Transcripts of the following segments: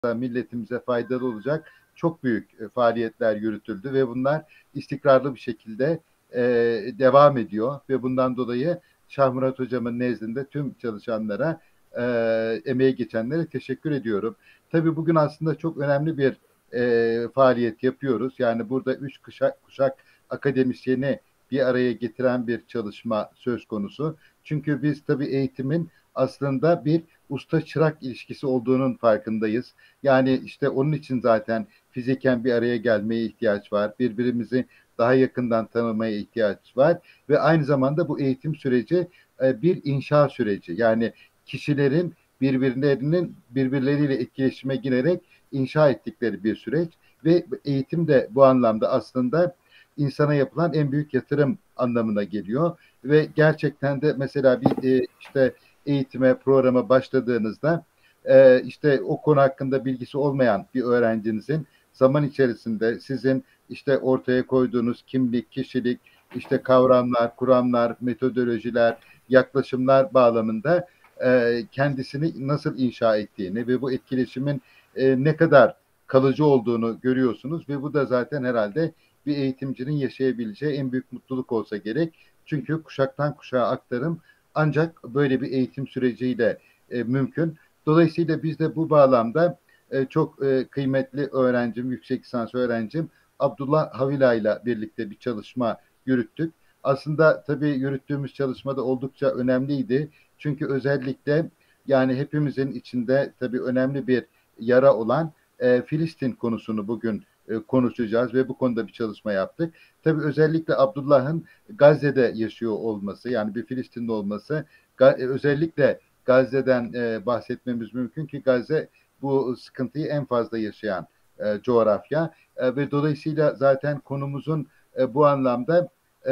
milletimize faydalı olacak çok büyük faaliyetler yürütüldü ve bunlar istikrarlı bir şekilde devam ediyor ve bundan dolayı Şahmurat Hocam'ın nezdinde tüm çalışanlara, emeği geçenlere teşekkür ediyorum. Tabii bugün aslında çok önemli bir faaliyet yapıyoruz. Yani burada üç kuşak akademisyeni bir araya getiren bir çalışma söz konusu. Çünkü biz tabii eğitimin aslında bir usta çırak ilişkisi olduğunun farkındayız. Yani işte onun için zaten fiziken bir araya gelmeye ihtiyaç var. Birbirimizi daha yakından tanımaya ihtiyaç var ve aynı zamanda bu eğitim süreci bir inşa süreci. Yani kişilerin birbirleriyle etkileşime girerek inşa ettikleri bir süreç ve eğitim de bu anlamda aslında insana yapılan en büyük yatırım anlamına geliyor ve gerçekten de mesela bir işte eğitime, programa başladığınızda işte o konu hakkında bilgisi olmayan bir öğrencinizin zaman içerisinde sizin işte ortaya koyduğunuz kimlik, kişilik, işte kavramlar, kuramlar, metodolojiler, yaklaşımlar bağlamında kendisini nasıl inşa ettiğini ve bu etkileşimin ne kadar kalıcı olduğunu görüyorsunuz ve bu da zaten herhalde bir eğitimcinin yaşayabileceği en büyük mutluluk olsa gerek. Çünkü kuşaktan kuşağa aktarım ancak böyle bir eğitim süreciyle mümkün. Dolayısıyla biz de bu bağlamda çok kıymetli öğrencim, yüksek lisans öğrencim Abdullah Havila ile birlikte bir çalışma yürüttük. Aslında tabii yürüttüğümüz çalışmada oldukça önemliydi. Çünkü özellikle yani hepimizin içinde tabii önemli bir yara olan Filistin konusunu bugün konuşacağız ve bu konuda bir çalışma yaptık. Tabii özellikle Abdullah'ın Gazze'de yaşıyor olması, yani bir Filistinli olması, özellikle Gazze'den bahsetmemiz mümkün ki Gazze bu sıkıntıyı en fazla yaşayan coğrafya ve dolayısıyla zaten konumuzun bu anlamda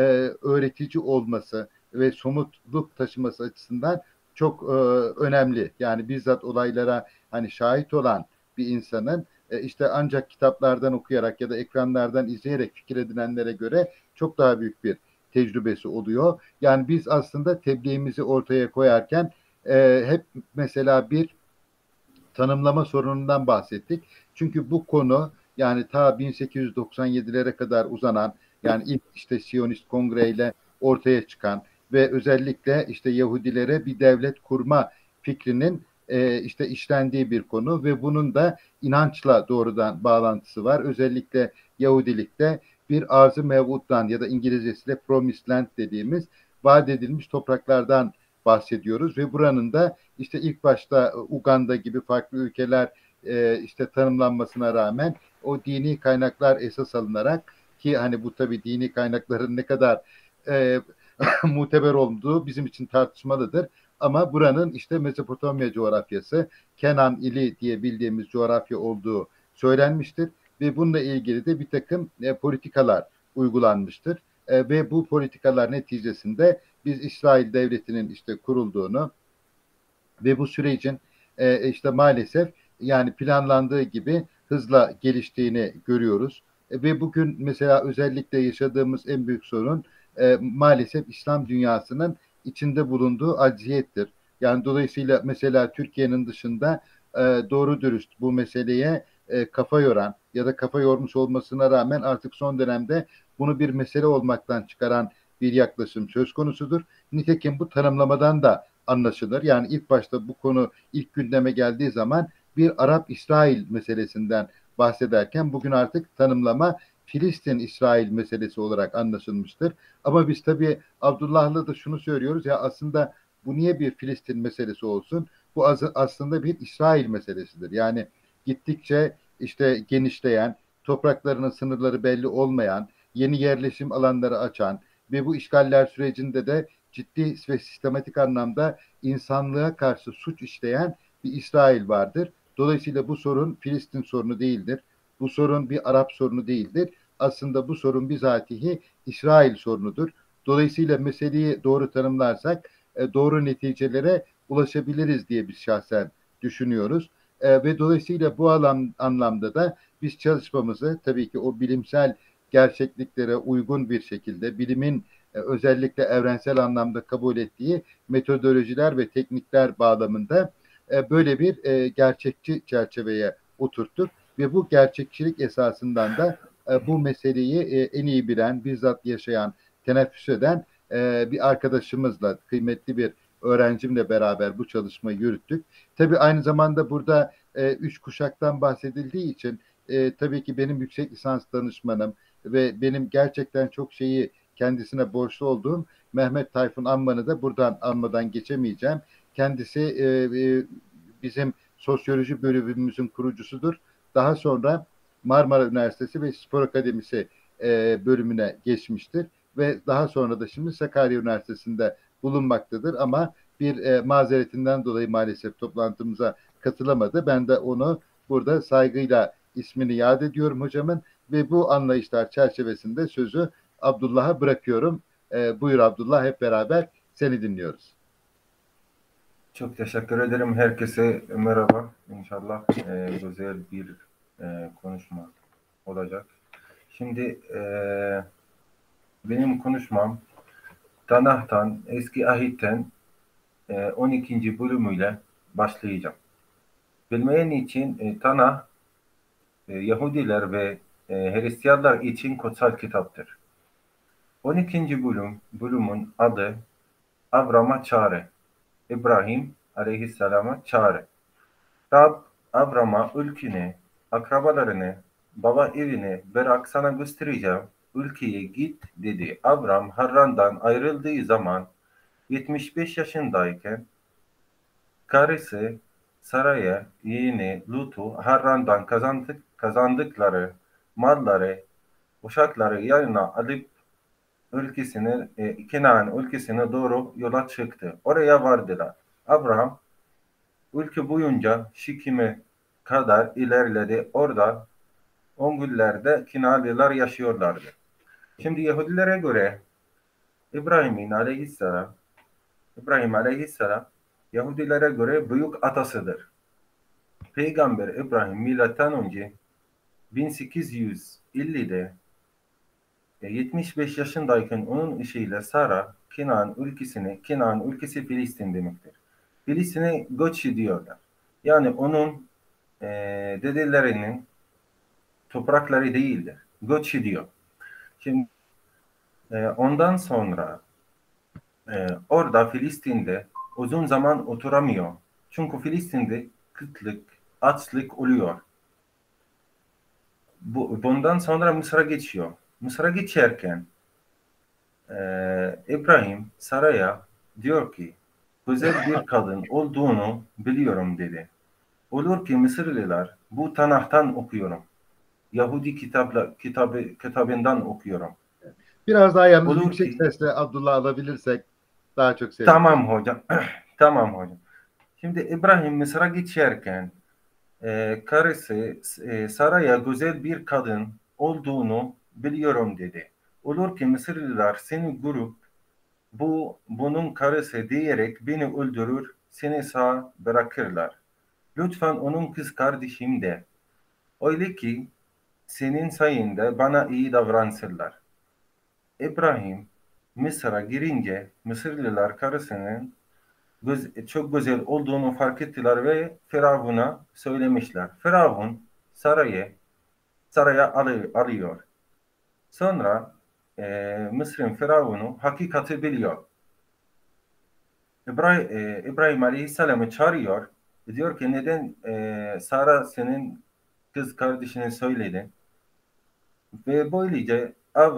öğretici olması ve somutluk taşıması açısından çok önemli. Yani bizzat olaylara hani şahit olan bir insanın işte ancak kitaplardan okuyarak ya da ekranlardan izleyerek fikir edinenlere göre çok daha büyük bir tecrübesi oluyor. Yani biz aslında tebliğimizi ortaya koyarken hep mesela bir tanımlama sorunundan bahsettik. Çünkü bu konu yani ta 1897'lere kadar uzanan yani ilk işte Siyonist Kongre ile ortaya çıkan ve özellikle işte Yahudilere bir devlet kurma fikrinin işte işlendiği bir konu ve bunun da inançla doğrudan bağlantısı var. Özellikle Yahudilikte bir arz-ı mev'uddan ya da İngilizcesiyle promised land dediğimiz vaat edilmiş topraklardan bahsediyoruz ve buranın da işte ilk başta Uganda gibi farklı ülkeler işte tanımlanmasına rağmen o dini kaynaklar esas alınarak ki hani bu tabii dini kaynakların ne kadar e, muteber olduğu bizim için tartışmalıdır. Ama buranın işte Mezopotamya coğrafyası, Kenan ili diye bildiğimiz coğrafya olduğu söylenmiştir ve bununla ilgili de bir takım politikalar uygulanmıştır. Ve bu politikalar neticesinde biz İsrail Devleti'nin işte kurulduğunu ve bu sürecin işte maalesef yani planlandığı gibi hızla geliştiğini görüyoruz. Ve bugün mesela özellikle yaşadığımız en büyük sorun maalesef İslam dünyasının içinde bulunduğu acziyettir. Yani dolayısıyla mesela Türkiye'nin dışında doğru dürüst bu meseleye kafa yoran ya da kafa yormuş olmasına rağmen artık son dönemde bunu bir mesele olmaktan çıkaran bir yaklaşım söz konusudur. Nitekim bu tanımlamadan da anlaşılır. Yani ilk başta bu konu ilk gündeme geldiği zaman bir Arap-İsrail meselesinden bahsederken bugün artık tanımlama Filistin-İsrail meselesi olarak anlaşılmıştır. Ama biz tabii Abdullah'la da şunu söylüyoruz ya aslında bu niye bir Filistin meselesi olsun? Bu aslında bir İsrail meselesidir. Yani gittikçe işte genişleyen, topraklarının sınırları belli olmayan, yeni yerleşim alanları açan ve bu işgaller sürecinde de ciddi ve sistematik anlamda insanlığa karşı suç işleyen bir İsrail vardır. Dolayısıyla bu sorun Filistin sorunu değildir. Bu sorun bir Arap sorunu değildir. Aslında bu sorun bizatihi İsrail sorunudur. Dolayısıyla meseleyi doğru tanımlarsak doğru neticelere ulaşabiliriz diye biz şahsen düşünüyoruz. Ve dolayısıyla bu anlamda da biz çalışmamızı tabii ki o bilimsel gerçekliklere uygun bir şekilde bilimin özellikle evrensel anlamda kabul ettiği metodolojiler ve teknikler bağlamında böyle bir gerçekçi çerçeveye oturttuk ve bu gerçekçilik esasından da bu meseleyi en iyi bilen, bizzat yaşayan, teneffüs eden bir arkadaşımızla, kıymetli bir öğrencimle beraber bu çalışmayı yürüttük. Tabii aynı zamanda burada üç kuşaktan bahsedildiği için tabii ki benim yüksek lisans danışmanım ve benim gerçekten çok şeyi kendisine borçlu olduğum Mehmet Tayfun Amman'ı da buradan anmadan geçemeyeceğim. Kendisi bizim sosyoloji bölümümüzün kurucusudur. Daha sonra Marmara Üniversitesi ve Spor Akademisi bölümüne geçmiştir ve daha sonra da şimdi Sakarya Üniversitesi'nde bulunmaktadır ama bir mazeretinden dolayı maalesef toplantımıza katılamadı. Ben de onu burada saygıyla ismini yad ediyorum hocamın ve bu anlayışlar çerçevesinde sözü Abdullah'a bırakıyorum. Buyur Abdullah, hep beraber seni dinliyoruz. Çok teşekkür ederim. Herkese merhaba. İnşallah güzel bir konuşma olacak. Şimdi benim konuşmam Tanah'tan, Eski Ahit'ten 12. bölümüyle başlayacağım. Bilmeyen için Tanah Yahudiler ve Hristiyanlar için kutsal kitaptır. 12. bölümün adı Avram'a çağrı. İbrahim aleyhisselama çağrı. Rab Avram'a ülkeni, akrabalarını, baba evini bırak sana göstereceğim. Ülkeye git dedi. Avram Harran'dan ayrıldığı zaman 75 yaşındayken karısı Saraya yeğeni Lut'u Harran'dan kazandıkları malları, uşakları yanına alıp ülkesine, Kenan ülkesine doğru yola çıktı. Oraya vardılar. Abraham ülke boyunca Şikim'e kadar ilerledi. Orada Ongüllerde Kinaliler yaşıyorlardı. Şimdi Yahudilere göre İbrahim İbrahim Aleyhisselam Yahudilere göre büyük atasıdır. Peygamber İbrahim milattan önce 1850'de 75 yaşındayken onun eşiyle Sara Kenan ülkesi Filistin demektir. Filistin'e göç ediyorlar. Yani onun dedelerinin toprakları değildir. Göç ediyor. Şimdi ondan sonra orada Filistin'de uzun zaman oturamıyor. Çünkü Filistin'de kıtlık, açlık oluyor. Bundan sonra Mısır'a geçiyor. Mısır'a geçerken İbrahim Sara'ya diyor ki güzel bir kadın olduğunu biliyorum dedi. Olur ki Mısırlılar bu Tanah'tan okuyorum. Yahudi kitabından okuyorum. Biraz daha yalnız Olur yüksek ki sesle Abdullah alabilirsek daha çok seviniriz. tamam hocam. Tamam hocam. Şimdi İbrahim Mısır'a geçerken karısı Sara'ya güzel bir kadın olduğunu biliyorum dedi. Olur ki Mısırlılar seni görüp bunun karısı diyerek beni öldürür, seni sağ bırakırlar. Lütfen onun kız kardeşim de. Öyle ki senin sayende bana iyi davransınlar. İbrahim Mısır'a girince Mısırlılar karısının çok güzel olduğunu fark ettiler ve Firavun'a söylemişler. Firavun saraya alıyor. Sonra Mısır'ın Firavunu hakikati biliyor. İbrahim Aleyhisselam'ı çağırıyor. Diyor ki neden Sara senin kız kardeşine söyledi? Ve böylece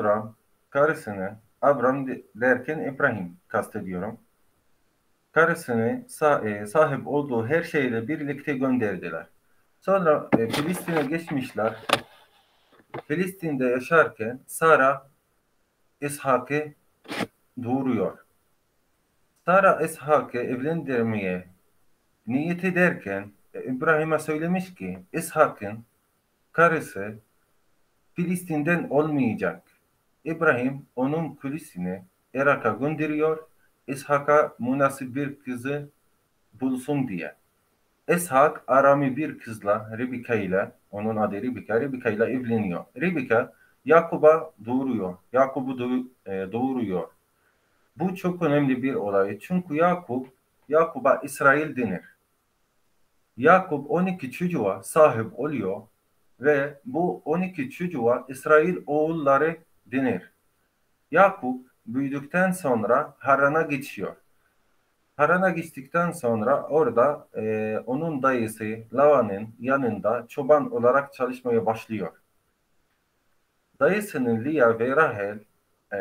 Avram derken İbrahim kastediyorum. Karısını sahip olduğu her şeyle birlikte gönderdiler. Sonra Filistin'e geçmişler. Filistin'de yaşarken Sara İshak'ı doğuruyor. Sara İshak'ı evlendirmeye niyet ederken İbrahim'e söylemiş ki İshak'ın karısı Filistin'den olmayacak. İbrahim onun kulisini Irak'a gönderiyor. İshak'a münasip bir kızı bulsun diye. İshak Arami bir kızla Rebeka ile onun adı Rebeka ile evleniyor. Rebeka Yakub'a doğuruyor. Yakub'u doğuruyor. Bu çok önemli bir olay. Çünkü Yakub'a İsrail denir. Yakup 12 çocuğa sahip oluyor ve bu 12 çocuğa İsrail oğulları denir. Yakup büyüdükten sonra Haran'a geçiyor. Haran'a geçtikten sonra orada onun dayısı Lavan'ın yanında çoban olarak çalışmaya başlıyor. Dayısının Lia ve Rahel e,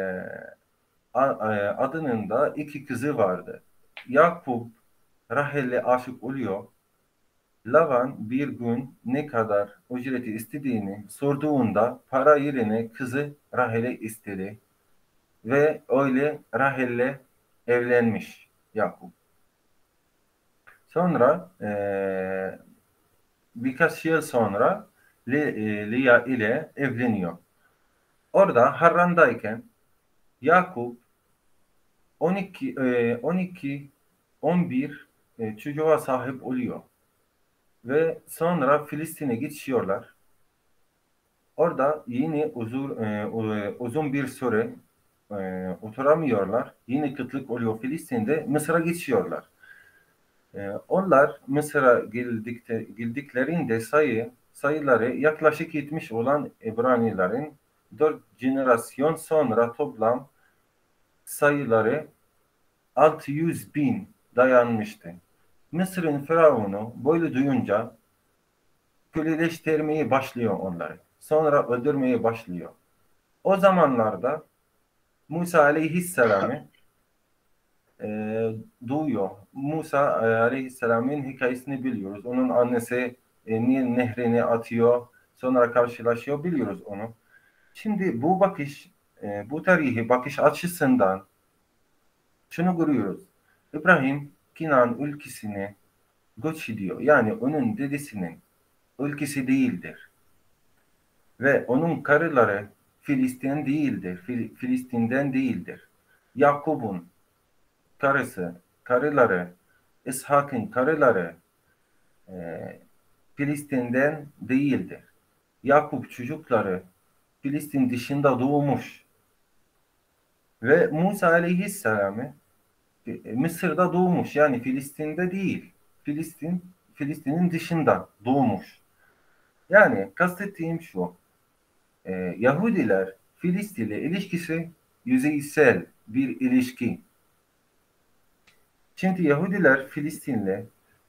adının da iki kızı vardı. Yakup Rahel'e aşık oluyor. Lavan bir gün ne kadar ücreti istediğini sorduğunda para yerine kızı Rahel'e istedi ve öyle Rahel'le evlenmiş Yakup. Sonra birkaç yıl sonra Lia ile evleniyor. Orada Harran'dayken Yakup 12, 11 çocuğa sahip oluyor ve sonra Filistin'e geçiyorlar. Orada yine uzun bir süre oturamıyorlar. Yine kıtlık oluyor Filistin'de. Mısır'a geçiyorlar. Onlar Mısır'a geldiklerinde sayıları yaklaşık 70 olan İbranilerin 4 jenerasyon sonra toplam sayıları 600 bin dayanmıştı. Mısır'ın firavunu böyle duyunca köleleştirmeye başlıyor onları. Sonra öldürmeye başlıyor. O zamanlarda Musa aleyhisselamı duyuyor. Musa aleyhisselamın hikayesini biliyoruz. Onun annesi Nil nehrini atıyor. Sonra karşılaşıyor. Biliyoruz onu. Şimdi bu bu tarihi bakış açısından şunu görüyoruz. İbrahim Kenan ülkesine göç ediyor. Yani onun dedesinin ülkesi değildir. Ve onun karıları Filistin değildir. Filistin'den değildir. Yakup'un karıları, İshak'ın karıları e, Filistin'den değildir. Yakup çocukları Filistin dışında doğmuş ve Musa aleyhisselamı Mısır'da doğmuş. Yani Filistin'de değil. Filistin'in dışında doğmuş. Yani kastettiğim şu. Yahudiler Filistin ile ilişkisi yüzeysel bir ilişki. Şimdi Yahudiler Filistin'le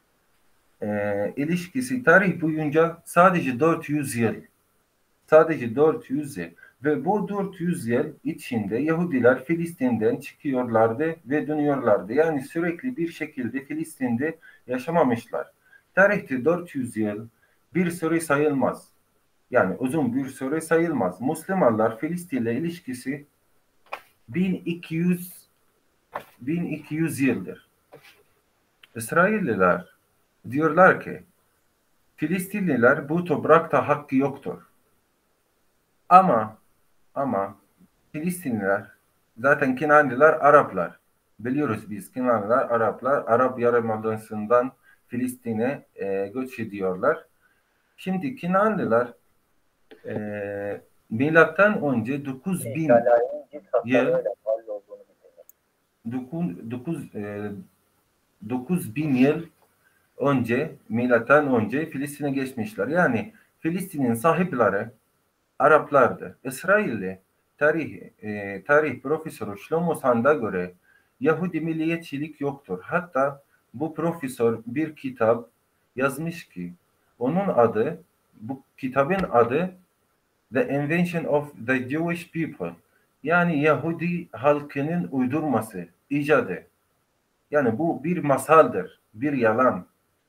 ilişkisi tarih boyunca sadece 400 yıl. Sadece 400 yıl. Ve bu 400 yıl içinde Yahudiler Filistin'den çıkıyorlardı ve dönüyorlardı. Yani sürekli bir şekilde Filistin'de yaşamamışlar. Tarihte 400 yıl bir süre sayılmaz. Yani uzun bir süre sayılmaz. Müslümanlar Filistin'le ilişkisi 1200 yıldır. İsrailliler diyorlar ki Filistinliler bu toprakta hakkı yoktur. Ama ama Filistinliler zaten Kinanlılar Araplar. Biliyoruz biz Kinanlılar Araplar. Arap Yarımadası'ndan Filistin'e göç ediyorlar. Şimdi Kinanlılar milattan önce 9000 yıl 9000 yıl önce milattan önce Filistin'e geçmişler. Yani Filistin'in sahipleri Araplardı. İsrail'de tarih profesörü Shlomo Sand'a göre Yahudi milliyetçilik yoktur. Hatta bu profesör bir kitap yazmış ki bu kitabın adı The Invention of the Jewish People. Yani Yahudi halkının uydurması, icadı. Yani bu bir masaldır, bir yalan.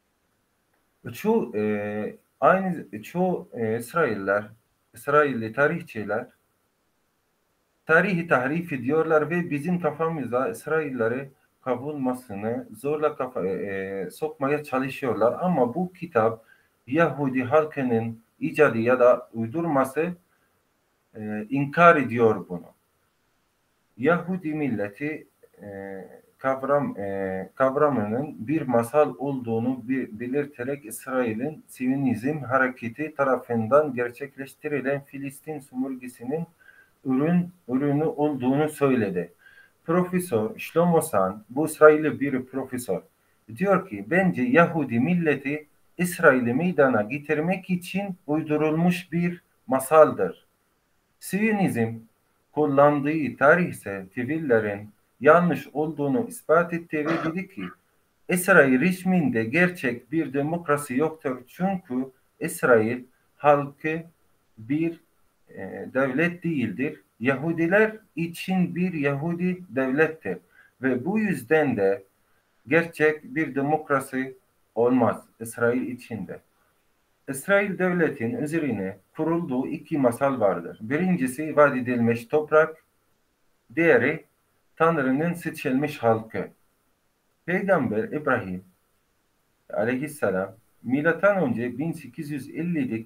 Çoğu İsrailli tarihçiler tarihi tahrif ediyorlar ve bizim kafamıza İsrailleri kavulmasını zorla sokmaya çalışıyorlar. Ama bu kitap Yahudi halkının icadı ya da uydurması inkar ediyor bunu. Yahudi milleti kavramının bir masal olduğunu belirterek İsrail'in Siyonizm hareketi tarafından gerçekleştirilen Filistin sömürgesinin ürünü olduğunu söyledi. Profesör Shlomo Sand, bu İsrailli bir profesör, diyor ki bence Yahudi milleti İsrail'i meydana getirmek için uydurulmuş bir masaldır. Siyonizm kullandığı tarihsel teorilerin yanlış olduğunu ispat etti ve dedi ki İsrail rejiminde gerçek bir demokrasi yoktur. Çünkü İsrail halkı bir devlet değildir. Yahudiler için bir Yahudi devlettir. Ve bu yüzden de gerçek bir demokrasi olmaz İsrail içinde. İsrail devletin üzerine kurulduğu iki masal vardır. Birincisi vaat edilmiş toprak, diğeri Tanrı'nın seçilmiş halkı. Peygamber İbrahim aleyhisselam milattan önce 1850'de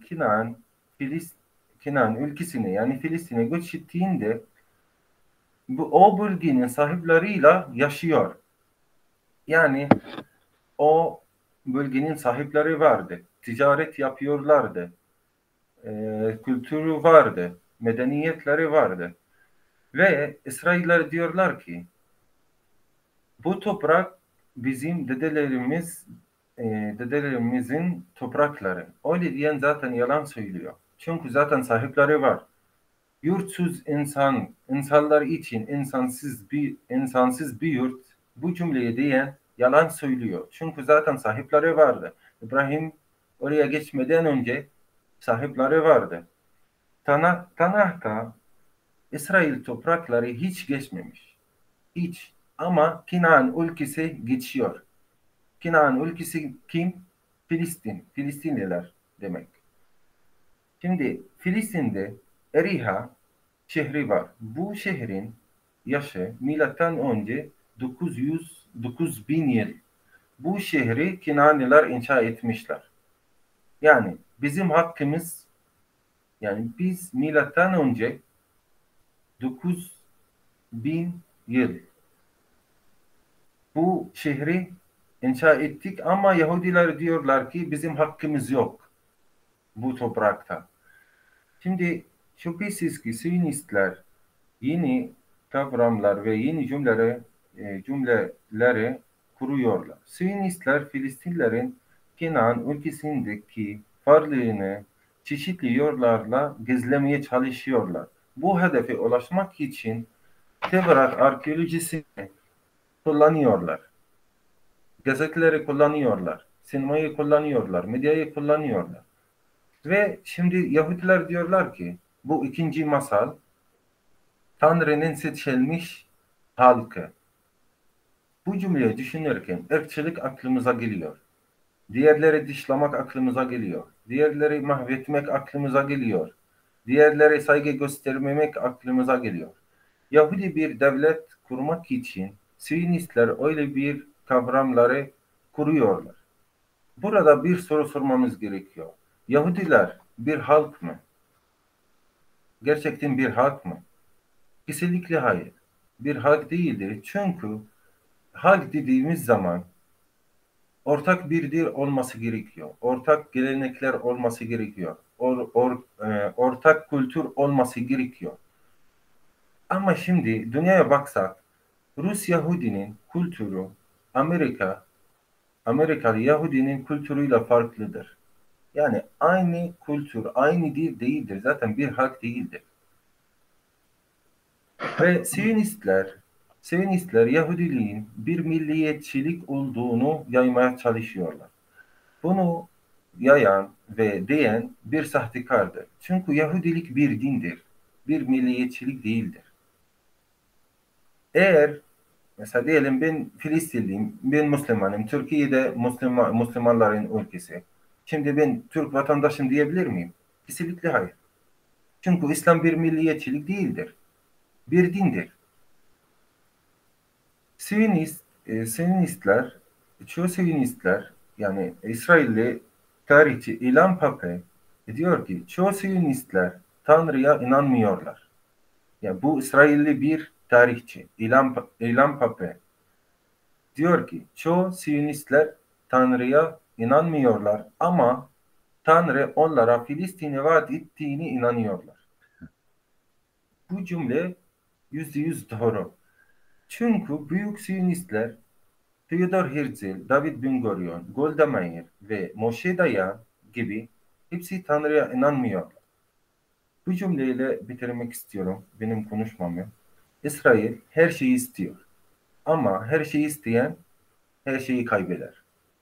Kenan ülkesine yani Filistin'e göç ettiğinde o bölgenin sahipleriyle yaşıyor. Yani o bölgenin sahipleri vardı. Ticaret yapıyorlardı. Kültürü vardı. Medeniyetleri vardı. Ve İsrailler diyorlar ki bu toprak bizim dedelerimizin toprakları. Öyle diyen zaten yalan söylüyor. Çünkü zaten sahipleri var. Yurtsuz insanlar için insansız bir yurt bu cümleyi diyen yalan söylüyor. Çünkü zaten sahipleri vardı. İbrahim oraya geçmeden önce sahipleri vardı. Tanah'ta İsrail toprakları hiç geçmemiş. Hiç. Ama Kenan ülkesi geçiyor. Kenan ülkesi kim? Filistin. Filistinliler demek. Şimdi Filistin'de Eriha şehri var. Bu şehrin yaşı milattan önce 900-9000 yıl. Bu şehri Kenanlılar inşa etmişler. Yani bizim hakkımız yani biz milattan önce 9000 yıl bu şehri inşa ettik ama Yahudiler diyorlar ki bizim hakkımız yok bu toprakta. Şimdi şüphesiz ki Siyonistler yeni kavramlar ve yeni cümleleri kuruyorlar. Siyonistler Filistinlerin Kenan ülkesindeki varlığını çeşitli yollarla gizlemeye çalışıyorlar. Bu hedefe ulaşmak için Tevrat arkeolojisini kullanıyorlar. Gazeteleri kullanıyorlar. Sinemayı kullanıyorlar. Medyayı kullanıyorlar. Ve şimdi Yahudiler diyorlar ki bu ikinci masal Tanrı'nın seçilmiş halkı. Bu cümleyi düşünürken ırkçılık aklımıza geliyor. Diğerleri dışlamak aklımıza geliyor. Diğerleri mahvetmek aklımıza geliyor. Diğerleri saygı göstermemek aklımıza geliyor. Yahudi bir devlet kurmak için Siyonistler öyle bir kavramları kuruyorlar. Burada bir soru sormamız gerekiyor. Yahudiler bir halk mı? Gerçekten bir halk mı? Kesinlikle hayır. Bir halk değildir. Çünkü halk dediğimiz zaman ortak bir dil olması gerekiyor. Ortak gelenekler olması gerekiyor. Ortak kültür olması gerekiyor. Ama şimdi dünyaya baksak Rus Yahudinin kültürü Amerikalı Yahudinin kültürüyle farklıdır. Yani aynı kültür, aynı dil değildir. Zaten bir halk değildir. Ve Siyonistler Yahudiliğin bir milliyetçilik olduğunu yaymaya çalışıyorlar. Bunu yayan ve diyen bir sahtekardır. Çünkü Yahudilik bir dindir. Bir milliyetçilik değildir. Eğer mesela diyelim ben Filistinliyim, ben Müslümanım, Türkiye'de Müslümanların ülkesi. Şimdi ben Türk vatandaşım diyebilir miyim? Kesinlikle hayır. Çünkü İslam bir milliyetçilik değildir. Bir dindir. Siyonistler, çoğu Siyonistler yani İsrailli tarihçi İlan Pape diyor ki çoğu Siyonistler Tanrı'ya inanmıyorlar. Yani bu İsrailli bir tarihçi İlan Pape diyor ki çoğu Siyonistler Tanrı'ya inanmıyorlar ama Tanrı onlara Filistin'i vaat ettiğini inanıyorlar. Bu cümle %100 doğru. Çünkü büyük Siyonistler Theodor Herzl, David Ben-Gurion, Golda Meir ve Moshe Dayan gibi hepsi Tanrı'ya inanmıyor. Bu cümleyle bitirmek istiyorum benim konuşmamı. İsrail her şeyi istiyor. Ama her şeyi isteyen her şeyi kaybeder.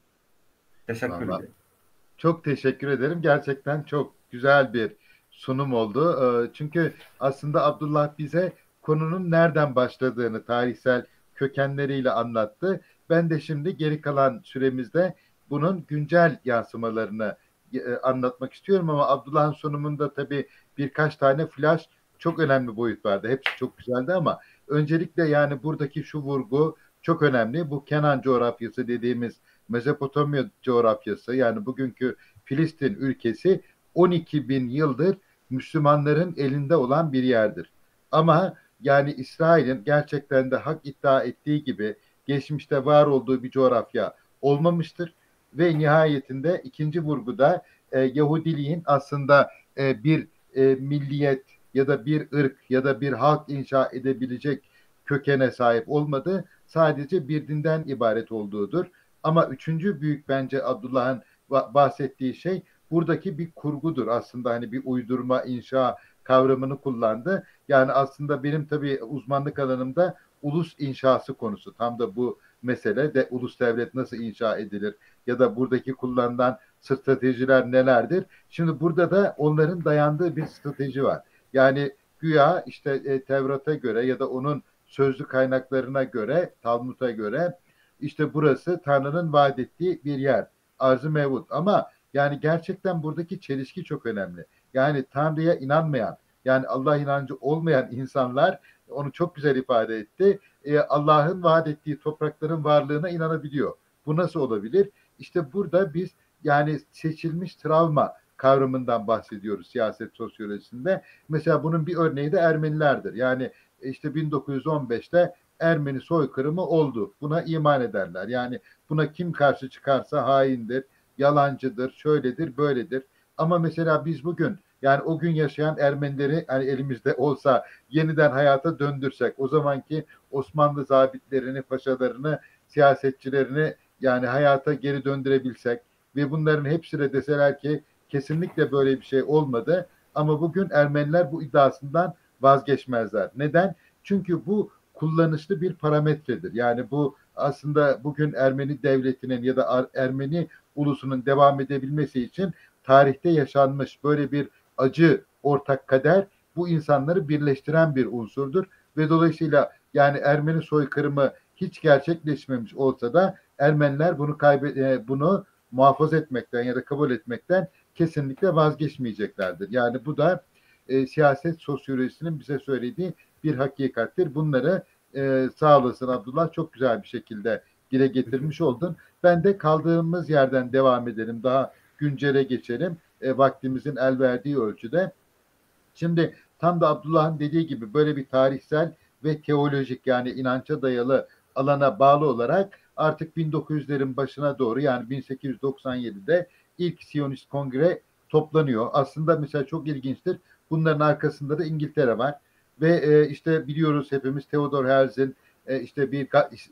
Teşekkür Vallahi ederim. çok teşekkür ederim. Gerçekten çok güzel bir sunum oldu. Çünkü aslında Abdullah bize konunun nereden başladığını tarihsel kökenleriyle anlattı. Ben de şimdi geri kalan süremizde bunun güncel yansımalarını anlatmak istiyorum ama Abdullah'ın sunumunda tabii birkaç tane flash çok önemli boyut vardı. Hepsi çok güzeldi ama öncelikle yani buradaki şu vurgu çok önemli. Bu Kenan coğrafyası dediğimiz Mezopotamya coğrafyası yani bugünkü Filistin ülkesi 12 bin yıldır Müslümanların elinde olan bir yerdir. Ama yani İsrail'in gerçekten de hak iddia ettiği gibi geçmişte var olduğu bir coğrafya olmamıştır. Ve nihayetinde ikinci vurguda Yahudiliğin aslında bir milliyet ya da bir ırk ya da bir halk inşa edebilecek kökene sahip olmadığı sadece bir dinden ibaret olduğudur. Ama üçüncü büyük bence Abdullah'ın bahsettiği şey buradaki bir kurgudur. Aslında hani bir uydurma, inşa kavramını kullandı. Yani aslında benim tabii uzmanlık alanımda ulus inşası konusu. Tam da bu mesele de ulus devlet nasıl inşa edilir ya da buradaki kullanılan stratejiler nelerdir? Şimdi burada da onların dayandığı bir strateji var. Yani güya işte Tevrat'a göre ya da onun sözlü kaynaklarına göre, Talmud'a göre işte burası Tanrı'nın vaat ettiği bir yer. Arz-ı mevut. Ama yani gerçekten buradaki çelişki çok önemli. Yani Tanrı'ya inanmayan, yani Allah inancı olmayan insanlar onu çok güzel ifade etti. Allah'ın vaat ettiği toprakların varlığına inanabiliyor. Bu nasıl olabilir? İşte burada biz yani seçilmiş travma kavramından bahsediyoruz siyaset sosyolojisinde. Mesela bunun bir örneği de Ermenilerdir. Yani işte 1915'te Ermeni soykırımı oldu. Buna iman ederler. Yani buna kim karşı çıkarsa haindir, yalancıdır, şöyledir, böyledir. Ama mesela biz bugün yani o gün yaşayan Ermenileri hani elimizde olsa yeniden hayata döndürsek o zamanki Osmanlı zabitlerini, paşalarını, siyasetçilerini yani hayata geri döndürebilsek ve bunların hepsine deseler ki kesinlikle böyle bir şey olmadı ama bugün Ermeniler bu iddiasından vazgeçmezler. Neden? Çünkü bu kullanışlı bir parametredir. Yani bu aslında bugün Ermeni devletinin ya da Ermeni ulusunun devam edebilmesi için tarihte yaşanmış böyle bir acı ortak kader bu insanları birleştiren bir unsurdur ve dolayısıyla yani Ermeni soykırımı hiç gerçekleşmemiş olsa da Ermeniler bunu muhafaza etmekten ya da kabul etmekten kesinlikle vazgeçmeyeceklerdir. Yani bu da siyaset sosyolojisinin bize söylediği bir hakikattir. Bunları sağ olasın Abdullah çok güzel bir şekilde dile getirmiş oldun. Ben de kaldığımız yerden devam edelim. Daha güncele geçelim. Vaktimizin el verdiği ölçüde. Şimdi tam da Abdullah'ın dediği gibi böyle bir tarihsel ve teolojik yani inança dayalı alana bağlı olarak artık 1900'lerin başına doğru yani 1897'de ilk Siyonist Kongre toplanıyor. Aslında mesela çok ilginçtir. Bunların arkasında da İngiltere var ve işte biliyoruz hepimiz Theodor Herzl işte bir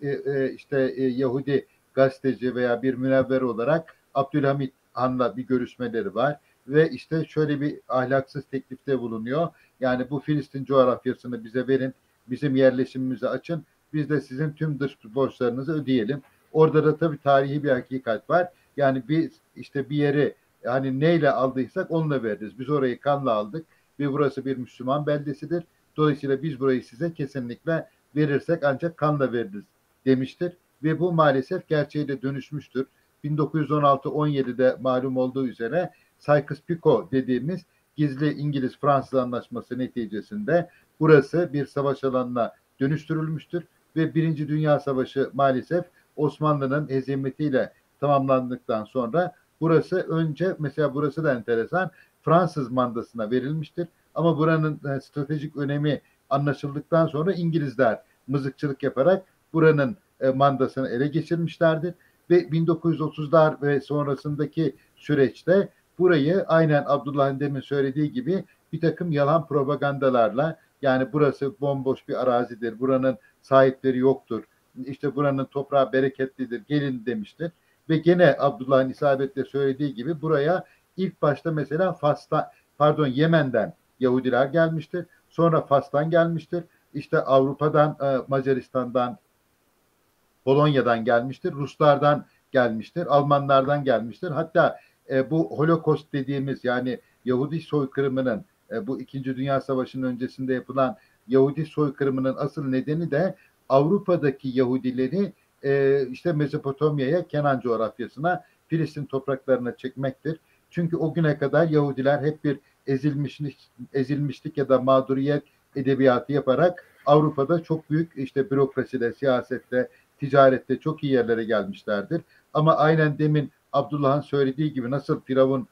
Yahudi gazeteci veya bir münevver olarak Abdülhamit Han'la bir görüşmeleri var ve işte şöyle bir ahlaksız teklifte bulunuyor. Yani bu Filistin coğrafyasını bize verin, bizim yerleşimimizi açın, biz de sizin tüm dış borçlarınızı ödeyelim. Orada da tabii tarihi bir hakikat var. Yani biz işte bir yeri hani neyle aldıysak onunla veririz. Biz orayı kanla aldık ve burası bir Müslüman beldesidir. Dolayısıyla biz burayı size kesinlikle verirsek ancak kanla veririz demiştir. Ve bu maalesef gerçeğe de dönüşmüştür. 1916-17'de malum olduğu üzere Sykes-Picot dediğimiz gizli İngiliz-Fransız anlaşması neticesinde burası bir savaş alanına dönüştürülmüştür ve Birinci Dünya Savaşı maalesef Osmanlı'nın hezimetiyle tamamlandıktan sonra burası önce mesela burası da enteresan Fransız mandasına verilmiştir ama buranın stratejik önemi anlaşıldıktan sonra İngilizler mızıkçılık yaparak buranın mandasını ele geçirmişlerdir ve 1930'lar ve sonrasındaki süreçte burayı aynen Abdullah'ın demin söylediği gibi bir takım yalan propagandalarla yani burası bomboş bir arazidir, buranın sahipleri yoktur, işte buranın toprağı bereketlidir, gelin demiştir. Ve gene Abdullah'ın isabetle söylediği gibi buraya ilk başta mesela Yemen'den Yahudiler gelmiştir. Sonra Fas'tan gelmiştir. İşte Avrupa'dan, Macaristan'dan, Polonya'dan gelmiştir. Ruslardan gelmiştir. Almanlardan gelmiştir. Hatta bu Holocaust dediğimiz, yani Yahudi soykırımının, bu İkinci Dünya Savaşı'nın öncesinde yapılan Yahudi soykırımının asıl nedeni de Avrupa'daki Yahudileri işte Mezopotamya'ya, Kenan coğrafyasına, Filistin topraklarına çekmektir. Çünkü o güne kadar Yahudiler hep bir ezilmişlik ya da mağduriyet edebiyatı yaparak Avrupa'da çok büyük işte bürokraside, siyasette, ticarette çok iyi yerlere gelmişlerdir. Ama aynen demin Abdullah'ın söylediği gibi nasıl Firavun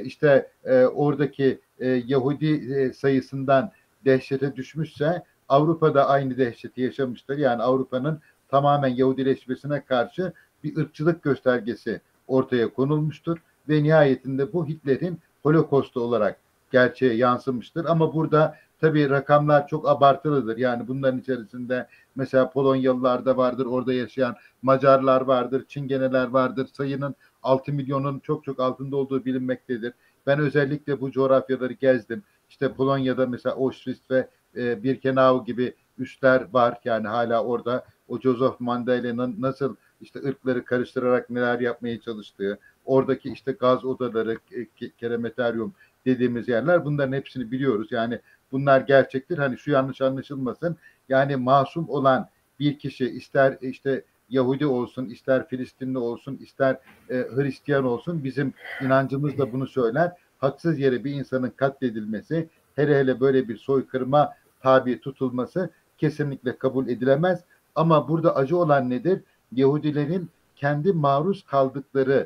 oradaki Yahudi sayısından dehşete düşmüşse, Avrupa'da aynı dehşeti yaşamıştır. Yani Avrupa'nın tamamen Yahudileşmesine karşı bir ırkçılık göstergesi ortaya konulmuştur ve nihayetinde bu Hitler'in Holocaust'u olarak gerçeğe yansımıştır. Ama burada tabii rakamlar çok abartılıdır. Yani bunların içerisinde mesela Polonyalılar da vardır, orada yaşayan Macarlar vardır, Çingeneler vardır. Sayının 6 milyonun çok çok altında olduğu bilinmektedir. Ben özellikle bu coğrafyaları gezdim. İşte Polonya'da mesela Auschwitz ve Birkenau gibi üsler var. Yani hala orada o Joseph Mandela'nın nasıl işte ırkları karıştırarak neler yapmaya çalıştığı, oradaki işte gaz odaları, keremetaryum dediğimiz yerler, bunların hepsini biliyoruz. Yani bunlar gerçektir. Hani şu yanlış anlaşılmasın. Yani masum olan bir kişi, ister işte Yahudi olsun, ister Filistinli olsun, ister Hristiyan olsun, bizim inancımız da bunu söyler. Haksız yere bir insanın katledilmesi, hele hele böyle bir soykırıma tabi tutulması kesinlikle kabul edilemez. Ama burada acı olan nedir? Yahudilerin kendi maruz kaldıkları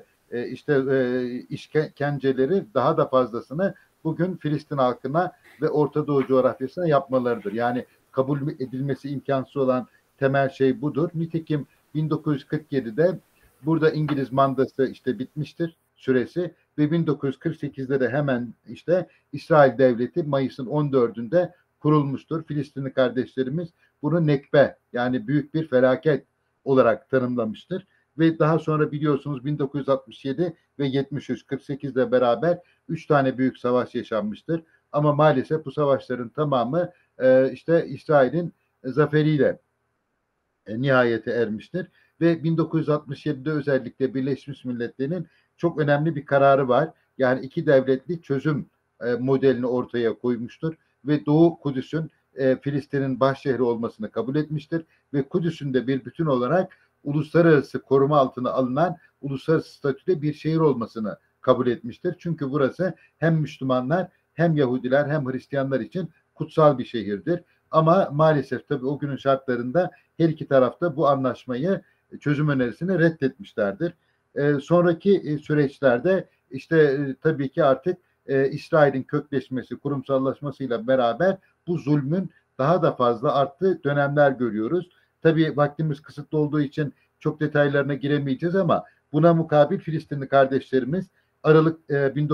işkenceleri, daha da fazlasını bugün Filistin halkına ve Orta Doğu coğrafyasına yapmalarıdır. Yani kabul edilmesi imkansız olan temel şey budur. Nitekim 1947'de burada İngiliz mandası işte bitmiştir süresi ve 1948'de de hemen işte İsrail Devleti Mayıs'ın 14'ünde kurulmuştur. Filistinli kardeşlerimiz bunu nekbe, yani büyük bir felaket olarak tanımlamıştır. Ve daha sonra biliyorsunuz 1967 ve 73-48'de beraber 3 tane büyük savaş yaşanmıştır. Ama maalesef bu savaşların tamamı işte İsrail'in zaferiyle nihayete ermiştir. Ve 1967'de özellikle Birleşmiş Milletler'in çok önemli bir kararı var. Yani iki devletli çözüm modelini ortaya koymuştur ve Doğu Kudüs'ün Filistin'in başşehri olmasını kabul etmiştir ve Kudüs'ün de bir bütün olarak uluslararası koruma altına alınan uluslararası statüde bir şehir olmasını kabul etmiştir. Çünkü burası hem Müslümanlar, hem Yahudiler, hem Hristiyanlar için kutsal bir şehirdir. Ama maalesef tabii o günün şartlarında her iki tarafta bu anlaşmayı, çözüm önerisini reddetmişlerdir. Sonraki süreçlerde işte tabii ki artık İsrail'in kökleşmesi, kurumsallaşmasıyla beraber bu zulmün daha da fazla arttığı dönemler görüyoruz. Tabii vaktimiz kısıtlı olduğu için çok detaylarına giremeyeceğiz ama buna mukabil Filistinli kardeşlerimiz Aralık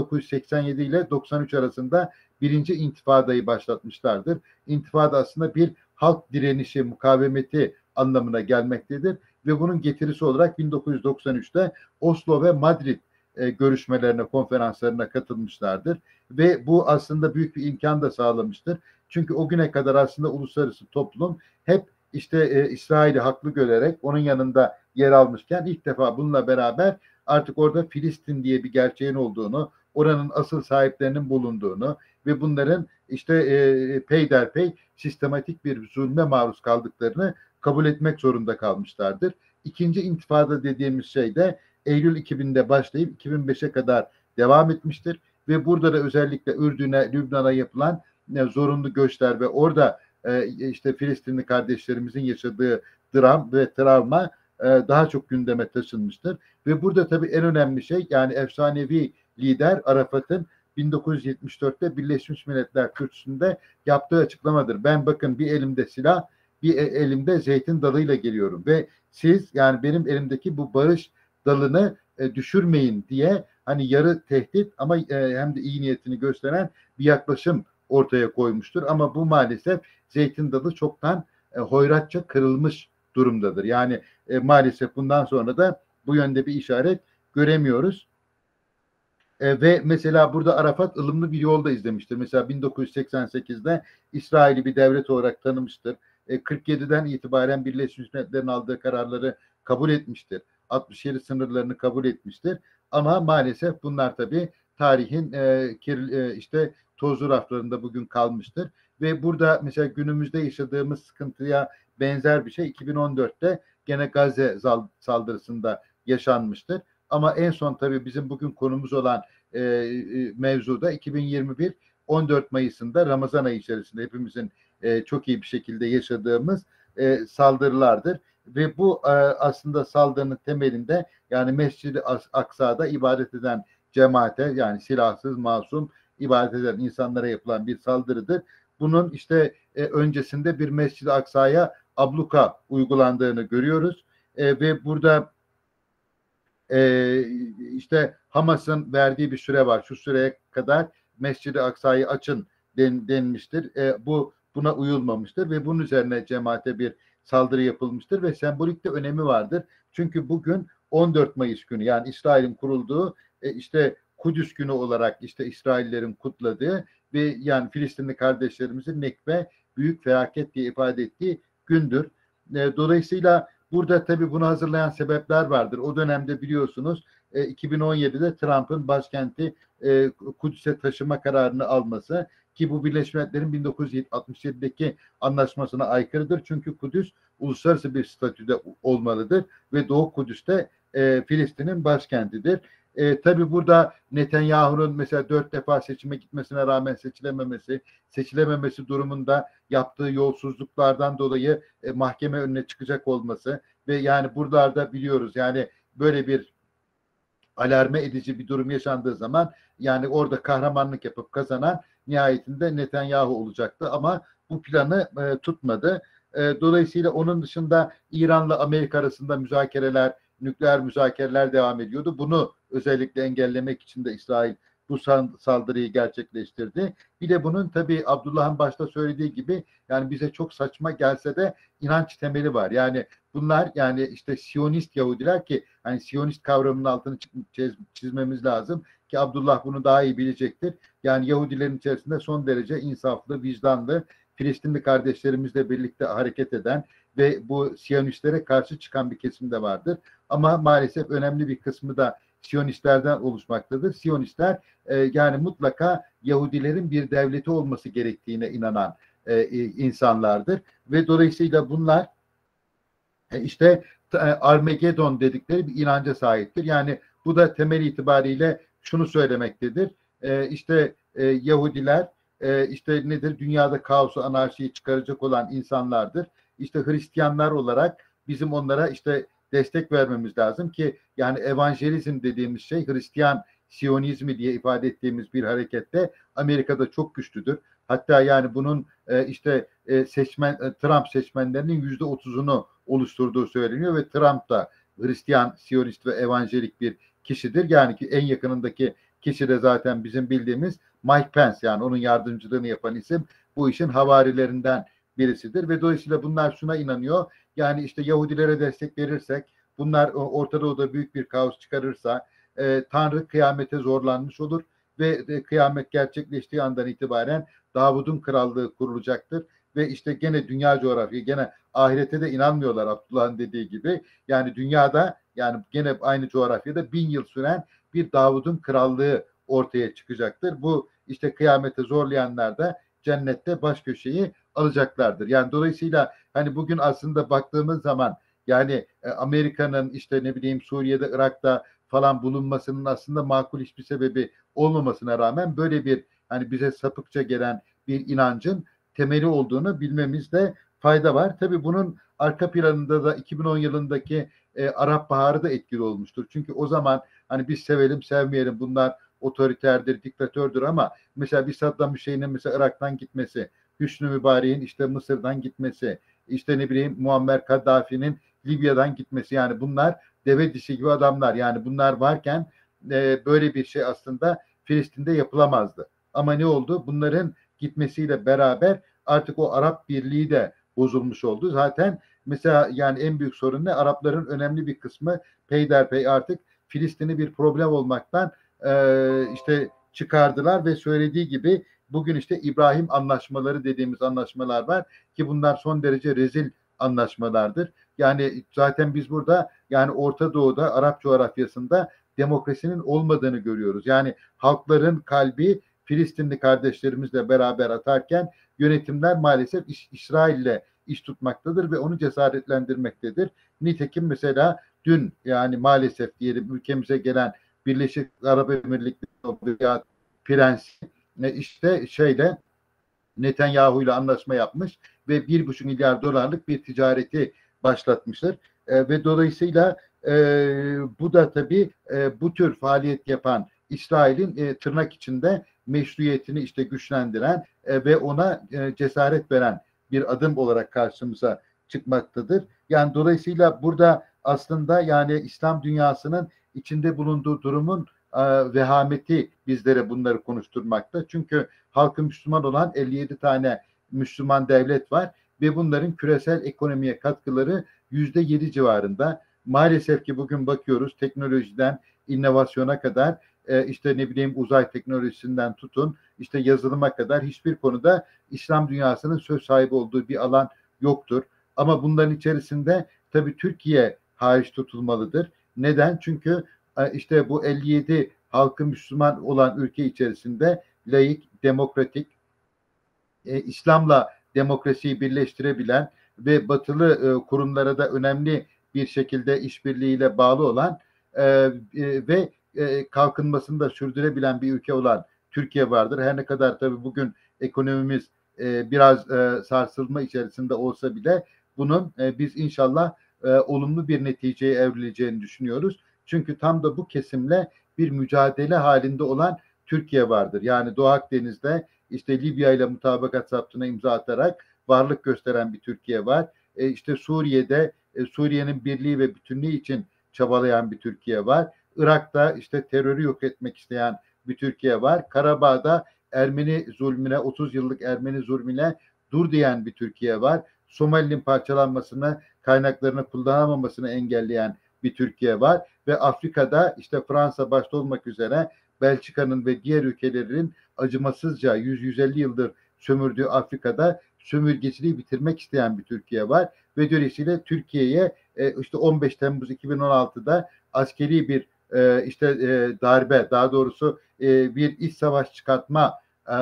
1987 ile 93 arasında birinci intifadayı başlatmışlardır. İntifada aslında bir halk direnişi, mukavemeti anlamına gelmektedir ve bunun getirisi olarak 1993'te Oslo ve Madrid görüşmelerine, konferanslarına katılmışlardır ve bu aslında büyük bir imkan da sağlamıştır. Çünkü o güne kadar aslında uluslararası toplum hep işte İsrail'i haklı görerek onun yanında yer almışken, ilk defa bununla beraber artık orada Filistin diye bir gerçeğin olduğunu, oranın asıl sahiplerinin bulunduğunu ve bunların işte peyderpey sistematik bir zulme maruz kaldıklarını kabul etmek zorunda kalmışlardır. İkinci intifada dediğimiz şey de Eylül 2000'de başlayıp 2005'e kadar devam etmiştir ve burada da özellikle Ürdün'e, Lübnan'a yapılan zorunlu göçler ve orada işte Filistinli kardeşlerimizin yaşadığı dram ve travma daha çok gündeme taşınmıştır. Ve burada tabii en önemli şey, yani efsanevi lider Arafat'ın 1974'te Birleşmiş Milletler Kürsüsü'nde yaptığı açıklamadır. Ben bakın bir elimde silah, bir elimde zeytin dalıyla geliyorum ve siz, yani benim elimdeki bu barış dalını düşürmeyin diye, hani yarı tehdit ama hem de iyi niyetini gösteren bir yaklaşım ortaya koymuştur. Ama bu maalesef zeytin dalı çoktan hoyratça kırılmış durumdadır. Yani maalesef bundan sonra da bu yönde bir işaret göremiyoruz. Ve mesela burada Arafat ılımlı bir yolda izlemiştir. Mesela 1988'de İsrail'i bir devlet olarak tanımıştır. 47'den itibaren Birleşmiş Milletler'in aldığı kararları kabul etmiştir. 67 sınırlarını kabul etmiştir. Ama maalesef bunlar tabii tarihin işte tozlu raflarında bugün kalmıştır. Ve burada mesela günümüzde yaşadığımız sıkıntıya benzer bir şey 2014'te gene Gazze saldırısında yaşanmıştır. Ama en son tabii bizim bugün konumuz olan mevzuda 2021 14 Mayıs'ında Ramazan ayı içerisinde hepimizin çok iyi bir şekilde yaşadığımız saldırılardır. Ve bu aslında saldırının temelinde yani Mescid-i Aksa'da ibadet eden cemaate yani silahsız, masum ibadet eden insanlara yapılan bir saldırıdır. Bunun işte öncesinde bir Mescid-i Aksa'ya abluka uygulandığını görüyoruz. Ve burada işte Hamas'ın verdiği bir süre var. Şu süreye kadar Mescid-i Aksa'yı açın denmiştir. Buna uyulmamıştır ve bunun üzerine cemaate bir saldırı yapılmıştır ve sembolik de önemi vardır. Çünkü bugün 14 Mayıs günü yani İsrail'in kurulduğu işte Kudüs günü olarak işte İsraillerin kutladığı ve yani Filistinli kardeşlerimizin nekbe büyük felaket diye ifade ettiği gündür. Dolayısıyla burada tabii bunu hazırlayan sebepler vardır. O dönemde biliyorsunuz 2017'de Trump'ın başkenti Kudüs'e taşıma kararını alması ki bu Birleşmiş Milletler'in 1967'deki anlaşmasına aykırıdır. Çünkü Kudüs uluslararası bir statüde olmalıdır ve Doğu Kudüs'te Filistin'in başkentidir. Tabii burada Netanyahu'nun mesela 4 defa seçime gitmesine rağmen seçilememesi durumunda yaptığı yolsuzluklardan dolayı mahkeme önüne çıkacak olması ve yani buralarda biliyoruz yani böyle bir alarme edici bir durum yaşandığı zaman yani orada kahramanlık yapıp kazanan nihayetinde Netanyahu olacaktı ama bu planı tutmadı. Dolayısıyla onun dışında İran'la Amerika arasında nükleer müzakereler devam ediyordu. Bunu özellikle engellemek için de İsrail bu saldırıyı gerçekleştirdi. Bir de bunun tabii Abdullah'ın başta söylediği gibi yani bize çok saçma gelse de inanç temeli var. Yani bunlar yani işte Siyonist Yahudiler ki hani Siyonist kavramının altını çizmemiz lazım ki Abdullah bunu daha iyi bilecektir. Yani Yahudilerin içerisinde son derece insaflı, vicdanlı, Filistinli kardeşlerimizle birlikte hareket eden ve bu Siyonistlere karşı çıkan bir kesim de vardır. Ama maalesef önemli bir kısmı da Siyonistlerden oluşmaktadır. Siyonistler yani mutlaka Yahudilerin bir devleti olması gerektiğine inanan insanlardır. Ve dolayısıyla bunlar işte Armageddon dedikleri bir inanca sahiptir. Yani bu da temel itibariyle şunu söylemektedir. İşte Yahudiler işte nedir? Dünyada kaosu, anarşiyi çıkaracak olan insanlardır. İşte Hristiyanlar olarak bizim onlara işte destek vermemiz lazım ki yani evangelizm dediğimiz şey Hristiyan Siyonizmi diye ifade ettiğimiz bir harekette Amerika'da çok güçlüdür. Hatta yani bunun işte Trump seçmenlerinin %30'unu oluşturduğu söyleniyor ve Trump da Hristiyan, Siyonist ve evangelik bir kişidir. Yani ki en yakınındaki kişi de zaten bizim bildiğimiz Mike Pence yani onun yardımcılığını yapan isim bu işin havarilerinden birisidir ve dolayısıyla bunlar şuna inanıyor. Yani işte Yahudilere destek verirsek bunlar Orta Doğu'da büyük bir kaos çıkarırsa Tanrı kıyamete zorlanmış olur ve kıyamet gerçekleştiği andan itibaren Davud'un krallığı kurulacaktır ve işte gene dünya coğrafyası gene ahirete de inanmıyorlar Abdullah'ın dediği gibi. Yani dünyada yani gene aynı coğrafyada 1000 yıl süren bir Davud'un krallığı ortaya çıkacaktır. Bu işte kıyamete zorlayanlar da cennette baş köşeyi alacaklardır. Yani dolayısıyla hani bugün aslında baktığımız zaman yani Amerika'nın işte ne bileyim Suriye'de, Irak'ta falan bulunmasının aslında makul hiçbir sebebi olmamasına rağmen böyle bir hani bize sapıkça gelen bir inancın temeli olduğunu bilmemizde fayda var. Tabii bunun arka planında da 2010 yılındaki Arap Baharı da etkili olmuştur. Çünkü o zaman hani biz sevelim sevmeyelim bunlar otoriterdir, diktatördür ama mesela bir Saddam Hüseyin'in mesela Irak'tan gitmesi, Hüsnü Mübarek'in işte Mısır'dan gitmesi, işte ne bileyim Muammer Kaddafi'nin Libya'dan gitmesi yani bunlar deve dişi gibi adamlar. Yani bunlar varken böyle bir şey aslında Filistin'de yapılamazdı. Ama ne oldu? Bunların gitmesiyle beraber artık o Arap Birliği de bozulmuş oldu. Zaten mesela yani en büyük sorun ne? Arapların önemli bir kısmı peyderpey artık Filistin'i bir problem olmaktan işte çıkardılar ve söylediği gibi bugün işte İbrahim anlaşmaları dediğimiz anlaşmalar var ki bunlar son derece rezil anlaşmalardır. Yani zaten biz burada yani Orta Doğu'da Arap coğrafyasında demokrasinin olmadığını görüyoruz. Yani halkların kalbi Filistinli kardeşlerimizle beraber atarken yönetimler maalesef İsrail'le iş tutmaktadır ve onu cesaretlendirmektedir. Nitekim mesela dün yani maalesef diyelim ülkemize gelen Birleşik Arap Emirlikleri prensi işte şeyle Netanyahu ile anlaşma yapmış ve 1,5 milyar dolarlık bir ticareti başlatmıştır. Ve dolayısıyla bu da tabii bu tür faaliyet yapan İsrail'in tırnak içinde meşruiyetini işte güçlendiren ve ona cesaret veren bir adım olarak karşımıza çıkmaktadır. Yani dolayısıyla burada aslında yani İslam dünyasının içinde bulunduğu durumun vehameti bizlere bunları konuşturmakta. Çünkü halkı Müslüman olan 57 tane Müslüman devlet var ve bunların küresel ekonomiye katkıları %7 civarında. Maalesef ki bugün bakıyoruz teknolojiden inovasyona kadar işte ne bileyim uzay teknolojisinden tutun işte yazılıma kadar hiçbir konuda İslam dünyasının söz sahibi olduğu bir alan yoktur. Ama bunların içerisinde tabii Türkiye hariç tutulmalıdır. Neden? Çünkü işte bu 57 halkı Müslüman olan ülke içerisinde laik, demokratik, İslam'la demokrasiyi birleştirebilen ve batılı kurumlara da önemli bir şekilde işbirliğiyle bağlı olan ve kalkınmasını da sürdürebilen bir ülke olan Türkiye vardır. Her ne kadar tabii bugün ekonomimiz biraz sarsılma içerisinde olsa bile bunun biz inşallah olumlu bir neticeye evrileceğini düşünüyoruz. Çünkü tam da bu kesimle bir mücadele halinde olan Türkiye vardır. Yani Doğu Akdeniz'de işte Libya ile mutabakat zaptına imza atarak varlık gösteren bir Türkiye var. İşte Suriye'de Suriye'nin birliği ve bütünlüğü için çabalayan bir Türkiye var. Irak'ta işte terörü yok etmek isteyen bir Türkiye var. Karabağ'da Ermeni zulmüne, 30 yıllık Ermeni zulmüne dur diyen bir Türkiye var. Somali'nin parçalanmasını, kaynaklarını kullanamamasını engelleyen bir Türkiye var ve Afrika'da işte Fransa başta olmak üzere Belçika'nın ve diğer ülkelerin acımasızca 100-150 yıldır sömürdüğü Afrika'da sömürgeciliği bitirmek isteyen bir Türkiye var ve dolayısıyla Türkiye'ye işte 15 Temmuz 2016'da askeri bir işte darbe, daha doğrusu bir iç savaş çıkartma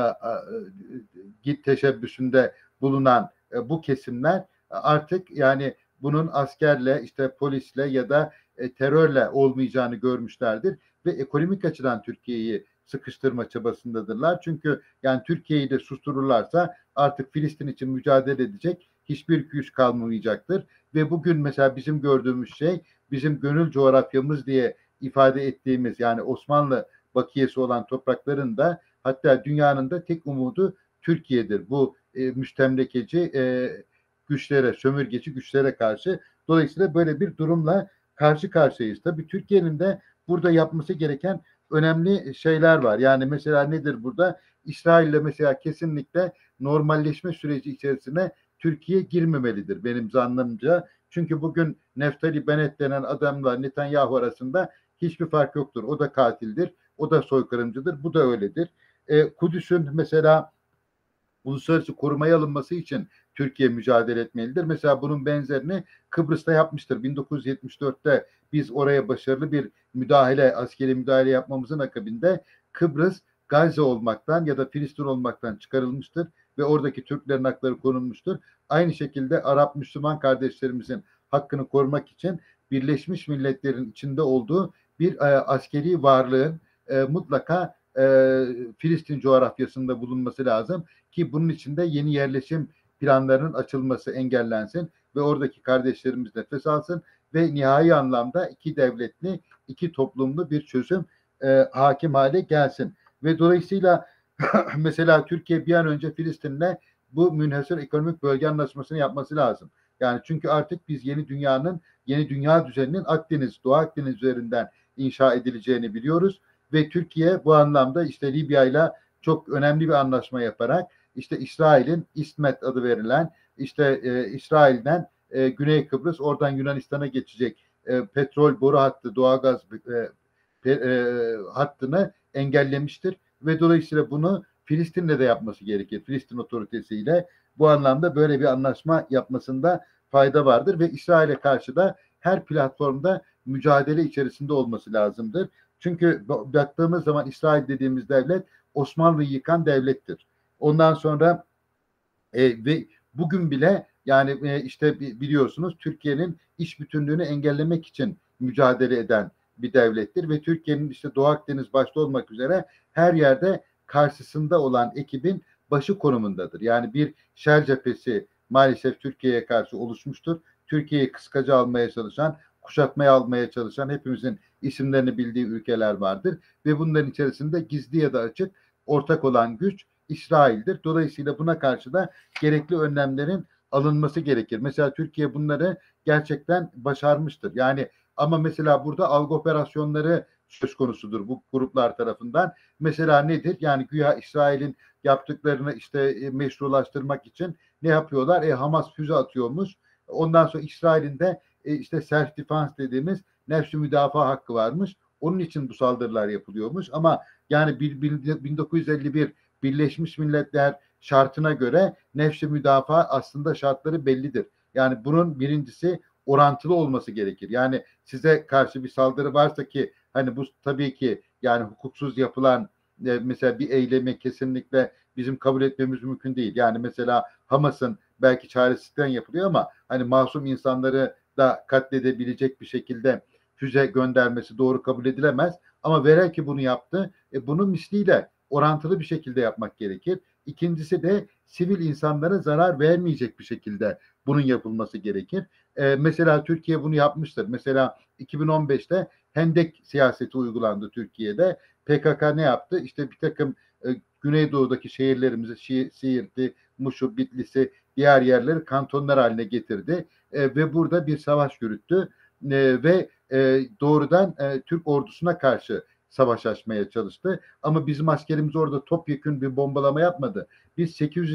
teşebbüsünde bulunan bu kesimler artık yani bunun askerle işte polisle ya da terörle olmayacağını görmüşlerdir ve ekonomik açıdan Türkiye'yi sıkıştırma çabasındadırlar. Çünkü yani Türkiye'yi de sustururlarsa artık Filistin için mücadele edecek hiçbir güç kalmayacaktır. Ve bugün mesela bizim gördüğümüz şey bizim gönül coğrafyamız diye ifade ettiğimiz yani Osmanlı bakiyesi olan toprakların da hatta dünyanın da tek umudu Türkiye'dir. Bu müstemlekeci güçlere, sömürgeci güçlere karşı. Dolayısıyla böyle bir durumla karşı karşıyayız. Tabii Türkiye'nin de burada yapması gereken önemli şeyler var. Yani mesela nedir burada? İsrail'le mesela kesinlikle normalleşme süreci içerisine Türkiye girmemelidir benim zannımca. Çünkü bugün Neftali Bennett denen adamla Netanyahu arasında hiçbir fark yoktur. O da katildir, o da soykırımcıdır, bu da öyledir. Kudüs'ün mesela uluslararası korumaya alınması için Türkiye mücadele etmelidir. Mesela bunun benzerini Kıbrıs'ta yapmıştır. 1974'te biz oraya başarılı bir müdahale, askeri müdahale yapmamızın akabinde Kıbrıs Gazze olmaktan ya da Filistin olmaktan çıkarılmıştır ve oradaki Türklerin hakları korunmuştur. Aynı şekilde Arap Müslüman kardeşlerimizin hakkını korumak için Birleşmiş Milletler'in içinde olduğu bir askeri varlığın mutlaka Filistin coğrafyasında bulunması lazım ki bunun için de yeni yerleşim planlarının açılması engellensin ve oradaki kardeşlerimiz nefes alsın ve nihai anlamda iki devletli, iki toplumlu bir çözüm hakim hale gelsin. Ve dolayısıyla mesela Türkiye bir an önce Filistin'le bu münhasır ekonomik bölge anlaşmasını yapması lazım. Yani çünkü artık biz yeni dünya düzeninin Akdeniz, Doğu Akdeniz üzerinden inşa edileceğini biliyoruz ve Türkiye bu anlamda işte Libya ile çok önemli bir anlaşma yaparak işte İsrail'in İsmet adı verilen işte İsrail'den Güney Kıbrıs, oradan Yunanistan'a geçecek petrol boru hattı, doğalgaz hattını engellemiştir ve dolayısıyla bunu Filistin'le de yapması gerekir. Filistin otoritesiyle bu anlamda böyle bir anlaşma yapmasında fayda vardır ve İsrail'e karşı da her platformda mücadele içerisinde olması lazımdır. Çünkü baktığımız zaman İsrail dediğimiz devlet Osmanlı'yı yıkan devlettir. Ondan sonra ve bugün bile yani işte biliyorsunuz Türkiye'nin iç bütünlüğünü engellemek için mücadele eden bir devlettir ve Türkiye'nin işte Doğu Akdeniz başta olmak üzere her yerde karşısında olan ekibin başı konumundadır. Yani bir şer cephesi maalesef Türkiye'ye karşı oluşmuştur. Türkiye'yi kıskaca almaya çalışan, kuşatmaya almaya çalışan hepimizin isimlerini bildiği ülkeler vardır ve bunların içerisinde gizli ya da açık ortak olan güç İsrail'dir. Dolayısıyla buna karşı da gerekli önlemlerin alınması gerekir. Mesela Türkiye bunları gerçekten başarmıştır. Yani ama mesela burada algı operasyonları söz konusudur bu gruplar tarafından. Mesela nedir? Yani güya İsrail'in yaptıklarını işte meşrulaştırmak için ne yapıyorlar? Hamas füze atıyormuş. Ondan sonra İsrail'in de işte self defense dediğimiz nefs müdafaa hakkı varmış. Onun için bu saldırılar yapılıyormuş. Ama yani 1951 Birleşmiş Milletler şartına göre nefs-i müdafaa aslında şartları bellidir. Yani bunun birincisi orantılı olması gerekir. Yani size karşı bir saldırı varsa ki hani bu tabii ki yani hukuksuz yapılan mesela bir eylemi kesinlikle bizim kabul etmemiz mümkün değil. Yani mesela Hamas'ın belki çaresizlikten yapılıyor ama hani masum insanları da katledebilecek bir şekilde füze göndermesi doğru kabul edilemez. Ama velev ki bunu yaptı, bunun misliyle orantılı bir şekilde yapmak gerekir. İkincisi de sivil insanlara zarar vermeyecek bir şekilde bunun yapılması gerekir. Mesela Türkiye bunu yapmıştır. Mesela 2015'te Hendek siyaseti uygulandı Türkiye'de. PKK ne yaptı? İşte bir takım Güneydoğu'daki şehirlerimizi, Siirt'i, Muş'u, Bitlis'i, diğer yerleri kantonlar haline getirdi. Ve burada bir savaş yürüttü. Ve doğrudan Türk ordusuna karşı savaş açmaya çalıştı. Ama bizim askerimiz orada topyekün bir bombalama yapmadı. Biz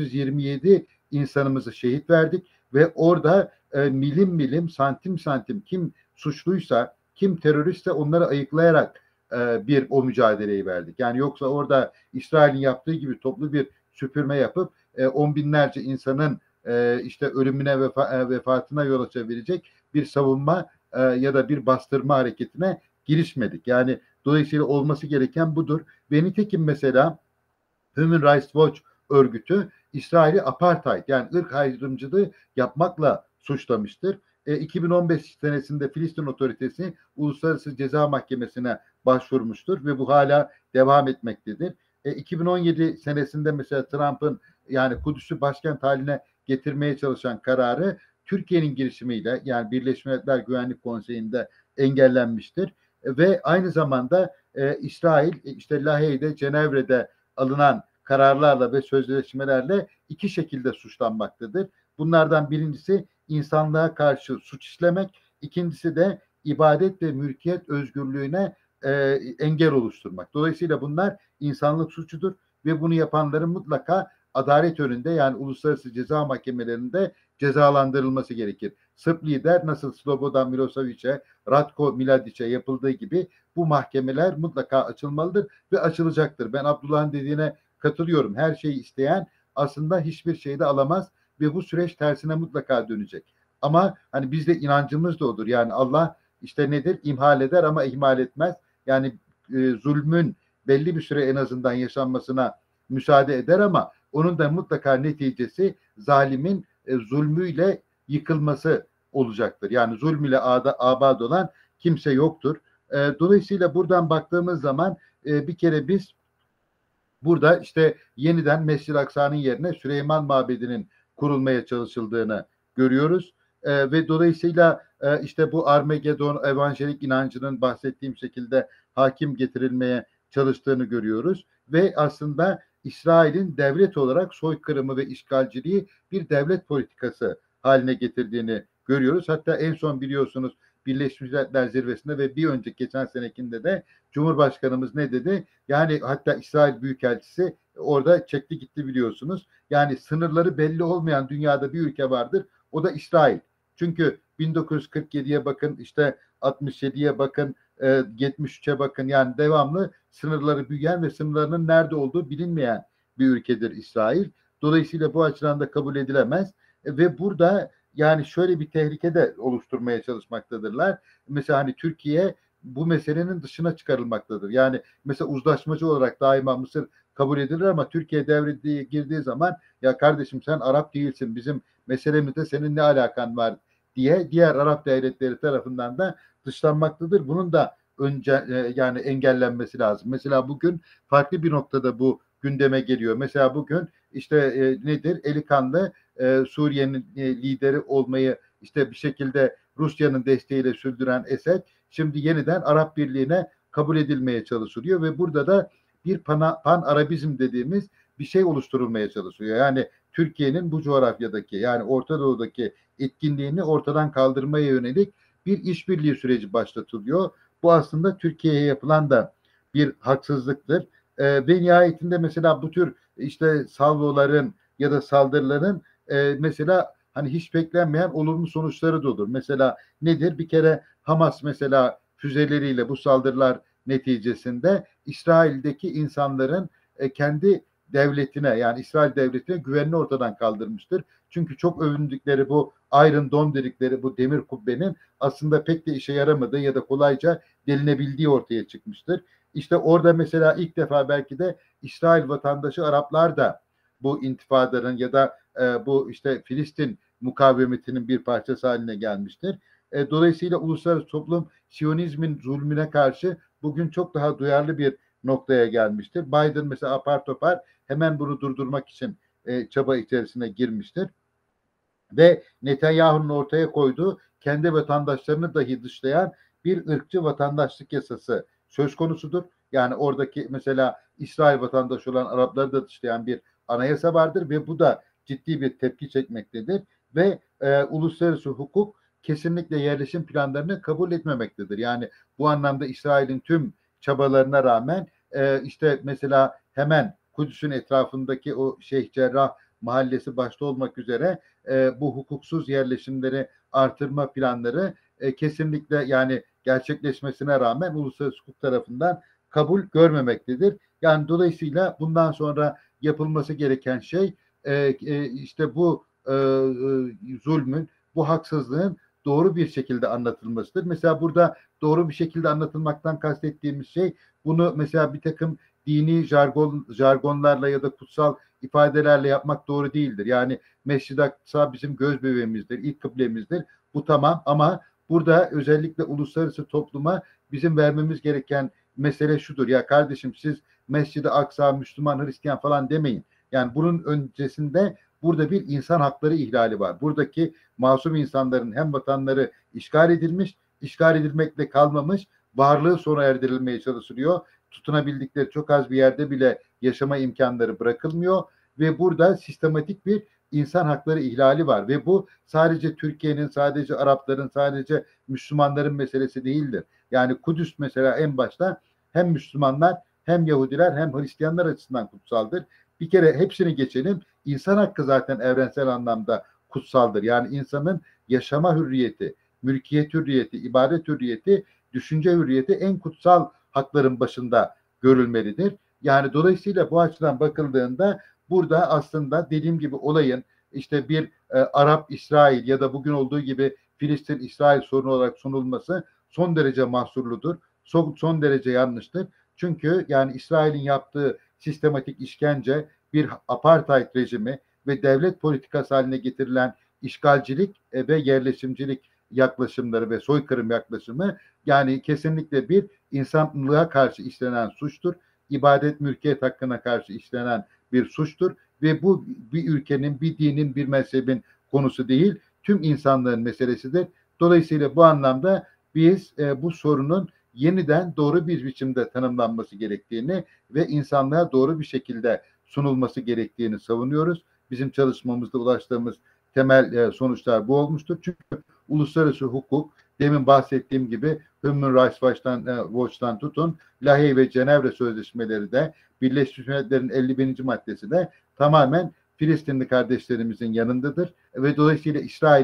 827 insanımızı şehit verdik ve orada milim milim, santim santim kim suçluysa, kim teröristse onları ayıklayarak bir o mücadeleyi verdik. Yani yoksa orada İsrail'in yaptığı gibi toplu bir süpürme yapıp on binlerce insanın işte ölümüne vefatına yol açabilecek bir savunma ya da bir bastırma hareketine girişmedik. Yani dolayısıyla olması gereken budur. Ve nitekim mesela Human Rights Watch örgütü İsrail'i apartheid yani ırk ayrımcılığı yapmakla suçlamıştır. 2015 senesinde Filistin Otoritesi Uluslararası Ceza Mahkemesi'ne başvurmuştur ve bu hala devam etmektedir. 2017 senesinde mesela Trump'ın yani Kudüs'ü başkent haline getirmeye çalışan kararı Türkiye'nin girişimiyle yani Birleşmiş Milletler Güvenlik Konseyi'nde engellenmiştir. Ve aynı zamanda İsrail işte Lahey'de, Cenevre'de alınan kararlarla ve sözleşmelerle iki şekilde suçlanmaktadır. Bunlardan birincisi insanlığa karşı suç işlemek, ikincisi de ibadet ve mülkiyet özgürlüğüne engel oluşturmak. Dolayısıyla bunlar insanlık suçudur ve bunu yapanların mutlaka adalet önünde yani uluslararası ceza mahkemelerinde cezalandırılması gerekir. Sırp lider nasıl Slobodan Milosevic'e, Ratko Mladić'e yapıldığı gibi bu mahkemeler mutlaka açılmalıdır ve açılacaktır. Ben Abdullah'ın dediğine katılıyorum. Her şeyi isteyen aslında hiçbir şey de alamaz ve bu süreç tersine mutlaka dönecek. Ama hani bizde inancımız da odur. Yani Allah işte nedir? İmhal eder ama ihmal etmez. Yani zulmün belli bir süre en azından yaşanmasına müsaade eder ama onun da mutlaka neticesi zalimin zulmüyle yıkılması olacaktır. Yani zulm ile abad olan kimse yoktur. Dolayısıyla buradan baktığımız zaman bir kere biz burada işte yeniden Mescid-i Aksa'nın yerine Süleyman Mabedi'nin kurulmaya çalışıldığını görüyoruz. Ve dolayısıyla işte bu Armagedon evangelik inancının bahsettiğim şekilde hakim getirilmeye çalıştığını görüyoruz. Ve aslında İsrail'in devlet olarak soykırımı ve işgalciliği bir devlet politikası haline getirdiğini görüyoruz. Hatta en son biliyorsunuz Birleşmiş Milletler Zirvesi'nde ve bir önceki geçen senekinde de Cumhurbaşkanımız ne dedi? Yani hatta İsrail Büyükelçisi orada çekti gitti biliyorsunuz. Yani sınırları belli olmayan dünyada bir ülke vardır. O da İsrail. Çünkü 1947'ye bakın, işte 67'ye bakın, 73'e bakın, yani devamlı sınırları büyüyen ve sınırlarının nerede olduğu bilinmeyen bir ülkedir İsrail. Dolayısıyla bu açıdan da kabul edilemez. Ve burada yani şöyle bir tehlike de oluşturmaya çalışmaktadırlar. Mesela hani Türkiye bu meselenin dışına çıkarılmaktadır. Yani mesela uzlaşmacı olarak daima Mısır kabul edilir ama Türkiye devreye girdiği zaman ya kardeşim sen Arap değilsin, bizim meselemizde senin ne alakan var diye diğer Arap devletleri tarafından da dışlanmaktadır. Bunun da önce yani engellenmesi lazım. Mesela bugün farklı bir noktada bu gündeme geliyor. Mesela bugün işte nedir? Eli kanlı Suriye'nin lideri olmayı işte bir şekilde Rusya'nın desteğiyle sürdüren Esed şimdi yeniden Arap Birliği'ne kabul edilmeye çalışılıyor ve burada da bir pan-Arabizm dediğimiz bir şey oluşturulmaya çalışıyor. Yani Türkiye'nin bu coğrafyadaki yani Orta Doğu'daki etkinliğini ortadan kaldırmaya yönelik bir işbirliği süreci başlatılıyor. Bu aslında Türkiye'ye yapılan da bir haksızlıktır. Ve nihayetinde mesela bu tür işte salvoların ya da saldırıların mesela hani hiç beklenmeyen olumlu sonuçları da olur. Mesela nedir? Bir kere Hamas mesela füzeleriyle bu saldırılar neticesinde İsrail'deki insanların kendi devletine yani İsrail devletine güvenini ortadan kaldırmıştır. Çünkü çok övündükleri bu Iron Dome dedikleri bu demir kubbenin aslında pek de işe yaramadığı ya da kolayca delinebildiği ortaya çıkmıştır. İşte orada mesela ilk defa belki de İsrail vatandaşı Araplar da bu intifadanın ya da bu işte Filistin mukavemetinin bir parçası haline gelmiştir. Dolayısıyla uluslararası toplum Siyonizmin zulmüne karşı bugün çok daha duyarlı bir noktaya gelmiştir. Biden mesela apar topar hemen bunu durdurmak için çaba içerisine girmiştir. Ve Netanyahu'nun ortaya koyduğu kendi vatandaşlarını dahi dışlayan bir ırkçı vatandaşlık yasası söz konusudur. Yani oradaki mesela İsrail vatandaşı olan Arapları da dışlayan bir anayasa vardır ve bu da ciddi bir tepki çekmektedir. Ve uluslararası hukuk kesinlikle yerleşim planlarını kabul etmemektedir. Yani bu anlamda İsrail'in tüm çabalarına rağmen işte mesela hemen Kudüs'ün etrafındaki o Şeyh Cerrah mahallesi başta olmak üzere bu hukuksuz yerleşimleri artırma planları kesinlikle yani gerçekleşmesine rağmen uluslararası hukuk tarafından kabul görmemektedir. Yani dolayısıyla bundan sonra yapılması gereken şey işte bu zulmün, bu haksızlığın doğru bir şekilde anlatılmasıdır. Mesela burada doğru bir şekilde anlatılmaktan kastettiğimiz şey bunu mesela bir takım dini jargonlarla ya da kutsal ifadelerle yapmak doğru değildir. Yani Mescid-i Aksa bizim göz bebeğimizdir, ilk kıblemizdir. Bu tamam ama burada özellikle uluslararası topluma bizim vermemiz gereken mesele şudur. Ya kardeşim siz Mescid-i Aksa, Müslüman, Hristiyan falan demeyin. Yani bunun öncesinde burada bir insan hakları ihlali var. Buradaki masum insanların hem vatanları işgal edilmiş, işgal edilmekle kalmamış, varlığı sona erdirilmeye çalışılıyor. Tutunabildikleri çok az bir yerde bile yaşama imkanları bırakılmıyor ve burada sistematik bir insan hakları ihlali var ve bu sadece Türkiye'nin, sadece Arapların, sadece Müslümanların meselesi değildir. Yani Kudüs mesela en başta hem Müslümanlar hem Yahudiler hem Hristiyanlar açısından kutsaldır. Bir kere hepsini geçelim. İnsan hakkı zaten evrensel anlamda kutsaldır. Yani insanın yaşama hürriyeti, mülkiyet hürriyeti, ibadet hürriyeti, düşünce hürriyeti en kutsal hakların başında görülmelidir. Yani dolayısıyla bu açıdan bakıldığında burada aslında dediğim gibi olayın işte bir Arap-İsrail ya da bugün olduğu gibi Filistin-İsrail sorunu olarak sunulması son derece mahsurludur. Son derece yanlıştır. Çünkü yani İsrail'in yaptığı sistematik işkence bir apartheid rejimi ve devlet politikası haline getirilen işgalcilik ve yerleşimcilik yaklaşımları ve soykırım yaklaşımı yani kesinlikle bir insanlığa karşı işlenen suçtur. İbadet mülkiyet hakkına karşı işlenen bir suçtur ve bu bir ülkenin, bir dinin, bir mezhebin konusu değil, tüm insanlığın meselesidir. Dolayısıyla bu anlamda biz bu sorunun yeniden doğru bir biçimde tanımlanması gerektiğini ve insanlığa doğru bir şekilde sunulması gerektiğini savunuyoruz. Bizim çalışmamızda ulaştığımız temel sonuçlar bu olmuştur. Çünkü uluslararası hukuk demin bahsettiğim gibi Human Rights Watch'tan tutun Lahey ve Cenevre Sözleşmeleri de Birleşmiş Milletler'in 51. maddesi de tamamen Filistinli kardeşlerimizin yanındadır ve dolayısıyla İsrail'in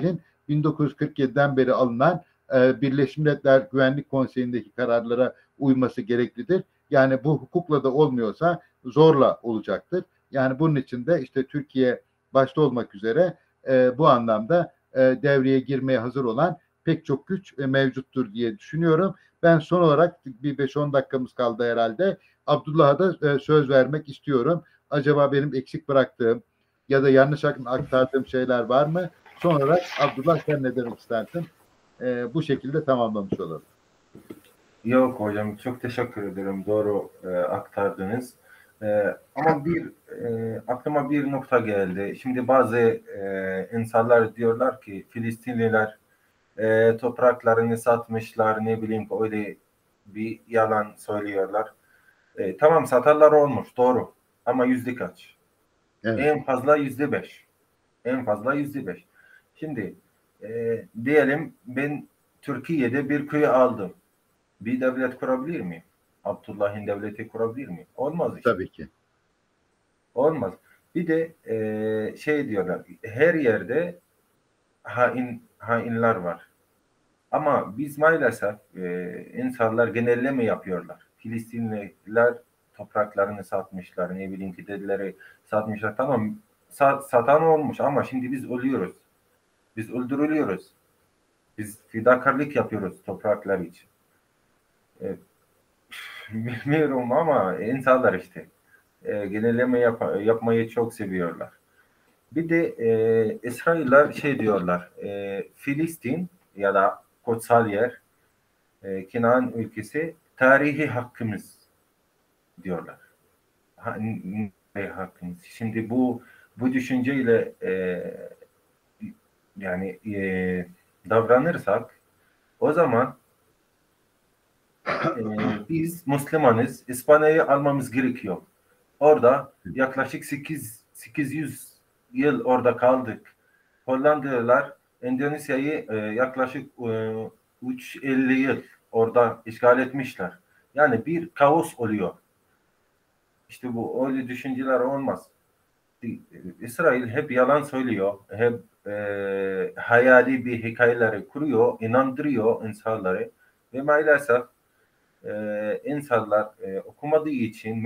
1947'den beri alınan Birleşmiş Milletler Güvenlik Konseyi'ndeki kararlara uyması gereklidir. Yani bu hukukla da olmuyorsa zorla olacaktır. Yani bunun için de işte Türkiye başta olmak üzere bu anlamda devreye girmeye hazır olan pek çok güç mevcuttur diye düşünüyorum. Ben son olarak bir 5-10 dakikamız kaldı herhalde. Abdullah'a da söz vermek istiyorum. Acaba benim eksik bıraktığım ya da yanlış aktardığım şeyler var mı? Son olarak Abdullah sen ne demek istersin? Bu şekilde tamamlamış olalım. Yok hocam, çok teşekkür ederim. Doğru aktardınız. Ama aklıma bir nokta geldi. Şimdi bazı insanlar diyorlar ki Filistinliler topraklarını satmışlar, ne bileyim, öyle bir yalan söylüyorlar. Tamam, satarlar olmuş, doğru. Ama yüzde kaç? Evet. En fazla %5. En fazla %5. Şimdi diyelim ben Türkiye'de bir köy aldım. Bir devlet kurabilir miyim? Abdullah'ın devleti kurabilir miyim? Olmaz işte. Tabii ki. Olmaz. Bir de şey diyorlar, her yerde hainler var. Ama biz maalesef insanlar genelleme yapıyorlar. Filistinliler topraklarını satmışlar, ne bileyim ki dedileri satmışlar. Tamam, satan olmuş ama şimdi biz ölüyoruz. Biz öldürülüyoruz. Biz fedakarlık yapıyoruz topraklar için. E, Bilmiyorum ama insanlar işte genelleme yapmayı çok seviyorlar. Bir de İsrailler şey diyorlar, Filistin ya da kutsal yer, Kenan ülkesi tarihi hakkımız diyorlar. Tarihi hakkımız. Şimdi bu düşünceyle yani davranırsak o zaman biz Müslümanız, İspanya'yı almamız gerekiyor. Orada yaklaşık 800 yıl orada kaldık. Hollandalılar Endonezya'yı yaklaşık 350 yıl orada işgal etmişler. Yani bir kaos oluyor. İşte bu öyle düşünceler olmaz. İsrail hep yalan söylüyor. Hep hayali bir hikayeleri kuruyor, inandırıyor insanları. Ve maalesef insanlar okumadığı için,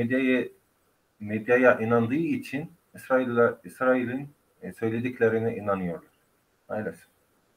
medyaya inandığı için İsrail'in söylediklerine inanıyorlar. Maalesef.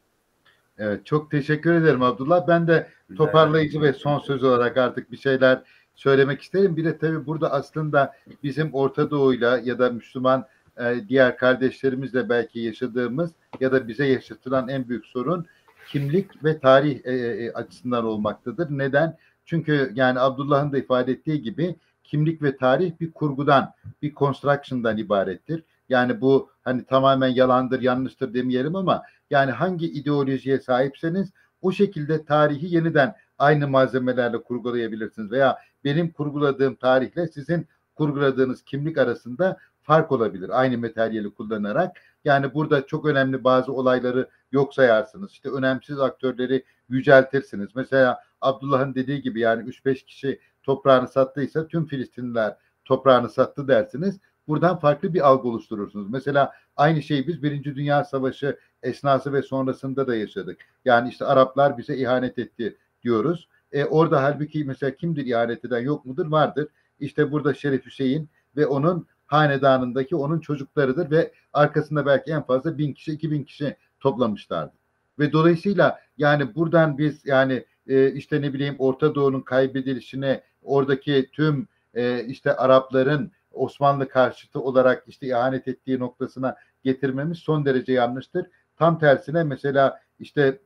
Evet, çok teşekkür ederim Abdullah. Ben de toparlayıcı ve son söz olarak artık bir şeyler söylemek isterim. Bir de tabii burada aslında bizim Orta Doğu'yla ya da Müslüman diğer kardeşlerimizle belki yaşadığımız ya da bize yaşatılan en büyük sorun kimlik ve tarih açısından olmaktadır. Neden? Çünkü yani Abdullah'ın da ifade ettiği gibi kimlik ve tarih bir kurgudan, bir construction'dan ibarettir. Yani bu hani tamamen yalandır, yanlıştır demeyelim ama yani hangi ideolojiye sahipseniz o şekilde tarihi yeniden aynı malzemelerle kurgulayabilirsiniz veya benim kurguladığım tarihle sizin kurguladığınız kimlik arasında fark olabilir aynı materyali kullanarak. Yani burada çok önemli bazı olayları yok sayarsınız. İşte önemsiz aktörleri yüceltirsiniz. Mesela Abdullah'ın dediği gibi yani 3-5 kişi toprağını sattıysa tüm Filistinliler toprağını sattı dersiniz. Buradan farklı bir algı oluşturursunuz. Mesela aynı şeyi biz Birinci Dünya Savaşı esnası ve sonrasında da yaşadık. Yani işte Araplar bize ihanet etti diyoruz. Orada halbuki mesela kimdir ihanet eden, yok mudur? Vardır. İşte burada Şerif Hüseyin ve onun hanedanındaki onun çocuklarıdır ve arkasında belki en fazla 1000 kişi, 2000 kişi toplamışlardı. Ve dolayısıyla yani buradan biz yani işte ne bileyim Orta Doğu'nun kaybedilişine, oradaki tüm işte Arapların Osmanlı karşıtı olarak işte ihanet ettiği noktasına getirmemiz son derece yanlıştır. Tam tersine mesela işte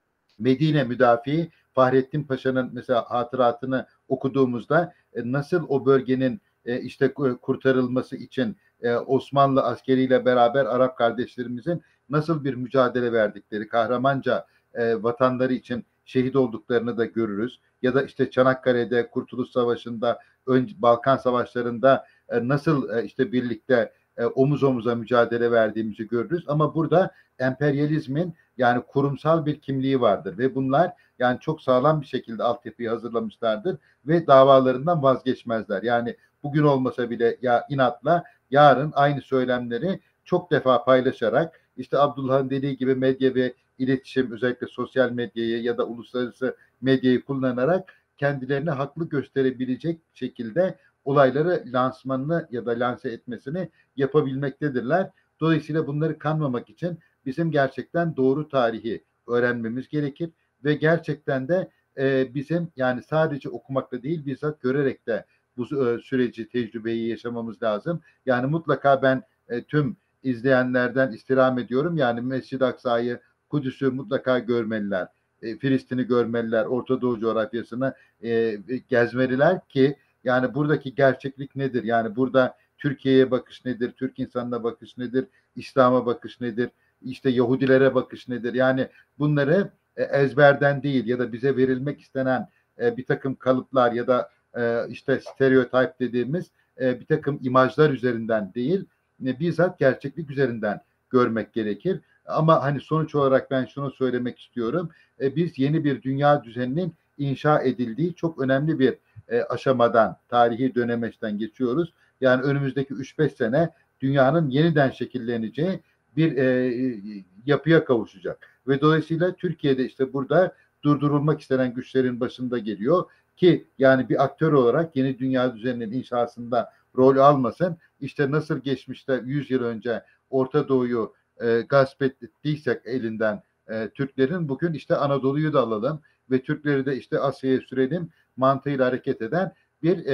Medine müdafii Fahrettin Paşa'nın mesela hatıratını okuduğumuzda nasıl o bölgenin işte kurtarılması için Osmanlı askeriyle beraber Arap kardeşlerimizin nasıl bir mücadele verdikleri, kahramanca vatanları için şehit olduklarını da görürüz. Ya da işte Çanakkale'de, Kurtuluş Savaşı'nda, Balkan Savaşları'nda nasıl işte birlikte omuz omuza mücadele verdiğimizi görürüz. Ama burada emperyalizmin yani kurumsal bir kimliği vardır ve bunlar yani çok sağlam bir şekilde altyapıyı hazırlamışlardır ve davalarından vazgeçmezler. Yani bugün olmasa bile ya inatla yarın aynı söylemleri çok defa paylaşarak işte Abdullah'ın dediği gibi medya ve iletişim, özellikle sosyal medyayı ya da uluslararası medyayı kullanarak kendilerini haklı gösterebilecek şekilde olayları lansmanını ya da lanse etmesini yapabilmektedirler. Dolayısıyla bunları kanmamak için bizim gerçekten doğru tarihi öğrenmemiz gerekir ve gerçekten de bizim yani sadece okumakla değil bizzat görerek de bu süreci, tecrübeyi yaşamamız lazım. Yani mutlaka ben tüm izleyenlerden istirham ediyorum. Yani Mescid-i Aksa'yı, Kudüs'ü mutlaka görmeliler. Filistin'i görmeliler, Orta Doğu coğrafyasını gezmeliler ki yani buradaki gerçeklik nedir? Yani burada Türkiye'ye bakış nedir? Türk insanına bakış nedir? İslam'a bakış nedir? İşte Yahudilere bakış nedir? Yani bunları ezberden değil ya da bize verilmek istenen bir takım kalıplar ya da işte stereotip dediğimiz bir takım imajlar üzerinden değil, bizzat gerçeklik üzerinden görmek gerekir. Ama hani sonuç olarak ben şunu söylemek istiyorum. Biz yeni bir dünya düzeninin inşa edildiği çok önemli bir aşamadan, tarihi dönemeçten geçiyoruz. Yani önümüzdeki 3-5 sene dünyanın yeniden şekilleneceği bir yapıya kavuşacak. Ve dolayısıyla Türkiye'de işte burada durdurulmak istenen güçlerin başında geliyor ki yani bir aktör olarak yeni dünya düzeninin inşasında rol almasın. İşte nasıl geçmişte 100 yıl önce Orta Doğu'yu gasp ettiysek elinden Türklerin bugün işte Anadolu'yu da alalım ve Türkleri de işte Asya'ya sürelim mantığıyla hareket eden bir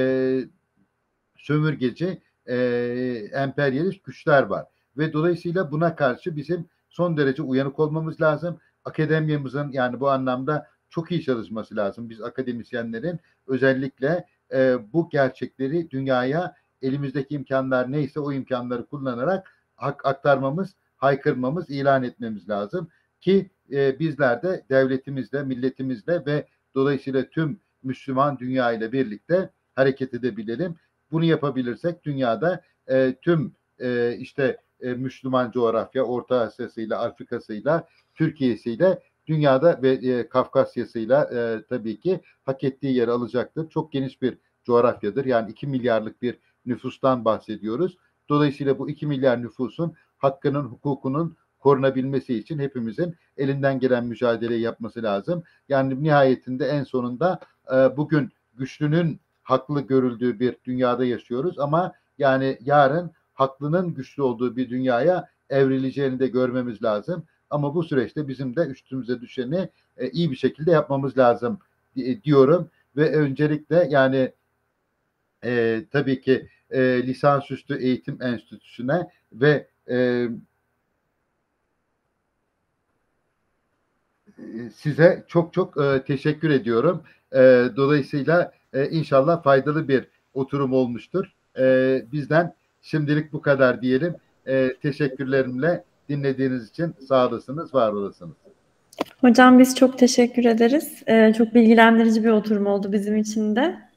sömürgeci emperyalist güçler var. Ve dolayısıyla buna karşı bizim son derece uyanık olmamız lazım. Akademimizin yani bu anlamda çok iyi çalışması lazım. Biz akademisyenlerin özellikle bu gerçekleri dünyaya elimizdeki imkanlar neyse o imkanları kullanarak aktarmamız, haykırmamız, ilan etmemiz lazım. Ki bizler de devletimizle, milletimizle ve dolayısıyla tüm Müslüman dünya ile birlikte hareket edebilelim. Bunu yapabilirsek dünyada tüm işte Müslüman coğrafya, Orta Asya'sıyla, Afrika'sıyla, Türkiye'siyle dünyada ve Kafkasya'sıyla tabii ki hak ettiği yeri alacaktır. Çok geniş bir coğrafyadır. Yani 2 milyarlık bir nüfustan bahsediyoruz. Dolayısıyla bu 2 milyar nüfusun hakkının, hukukunun korunabilmesi için hepimizin elinden gelen mücadeleyi yapması lazım. Yani nihayetinde en sonunda bugün güçlünün haklı görüldüğü bir dünyada yaşıyoruz ama yani yarın haklının güçlü olduğu bir dünyaya evrileceğini de görmemiz lazım. Ama bu süreçte bizim de üstümüze düşeni iyi bir şekilde yapmamız lazım diyorum ve öncelikle yani tabii ki lisansüstü eğitim enstitüsüne ve size çok çok teşekkür ediyorum. Dolayısıyla inşallah faydalı bir oturum olmuştur. Bizden şimdilik bu kadar diyelim. Teşekkürlerimle dinlediğiniz için sağ olasınız, var olasınız. Hocam biz çok teşekkür ederiz. Çok bilgilendirici bir oturum oldu bizim için de.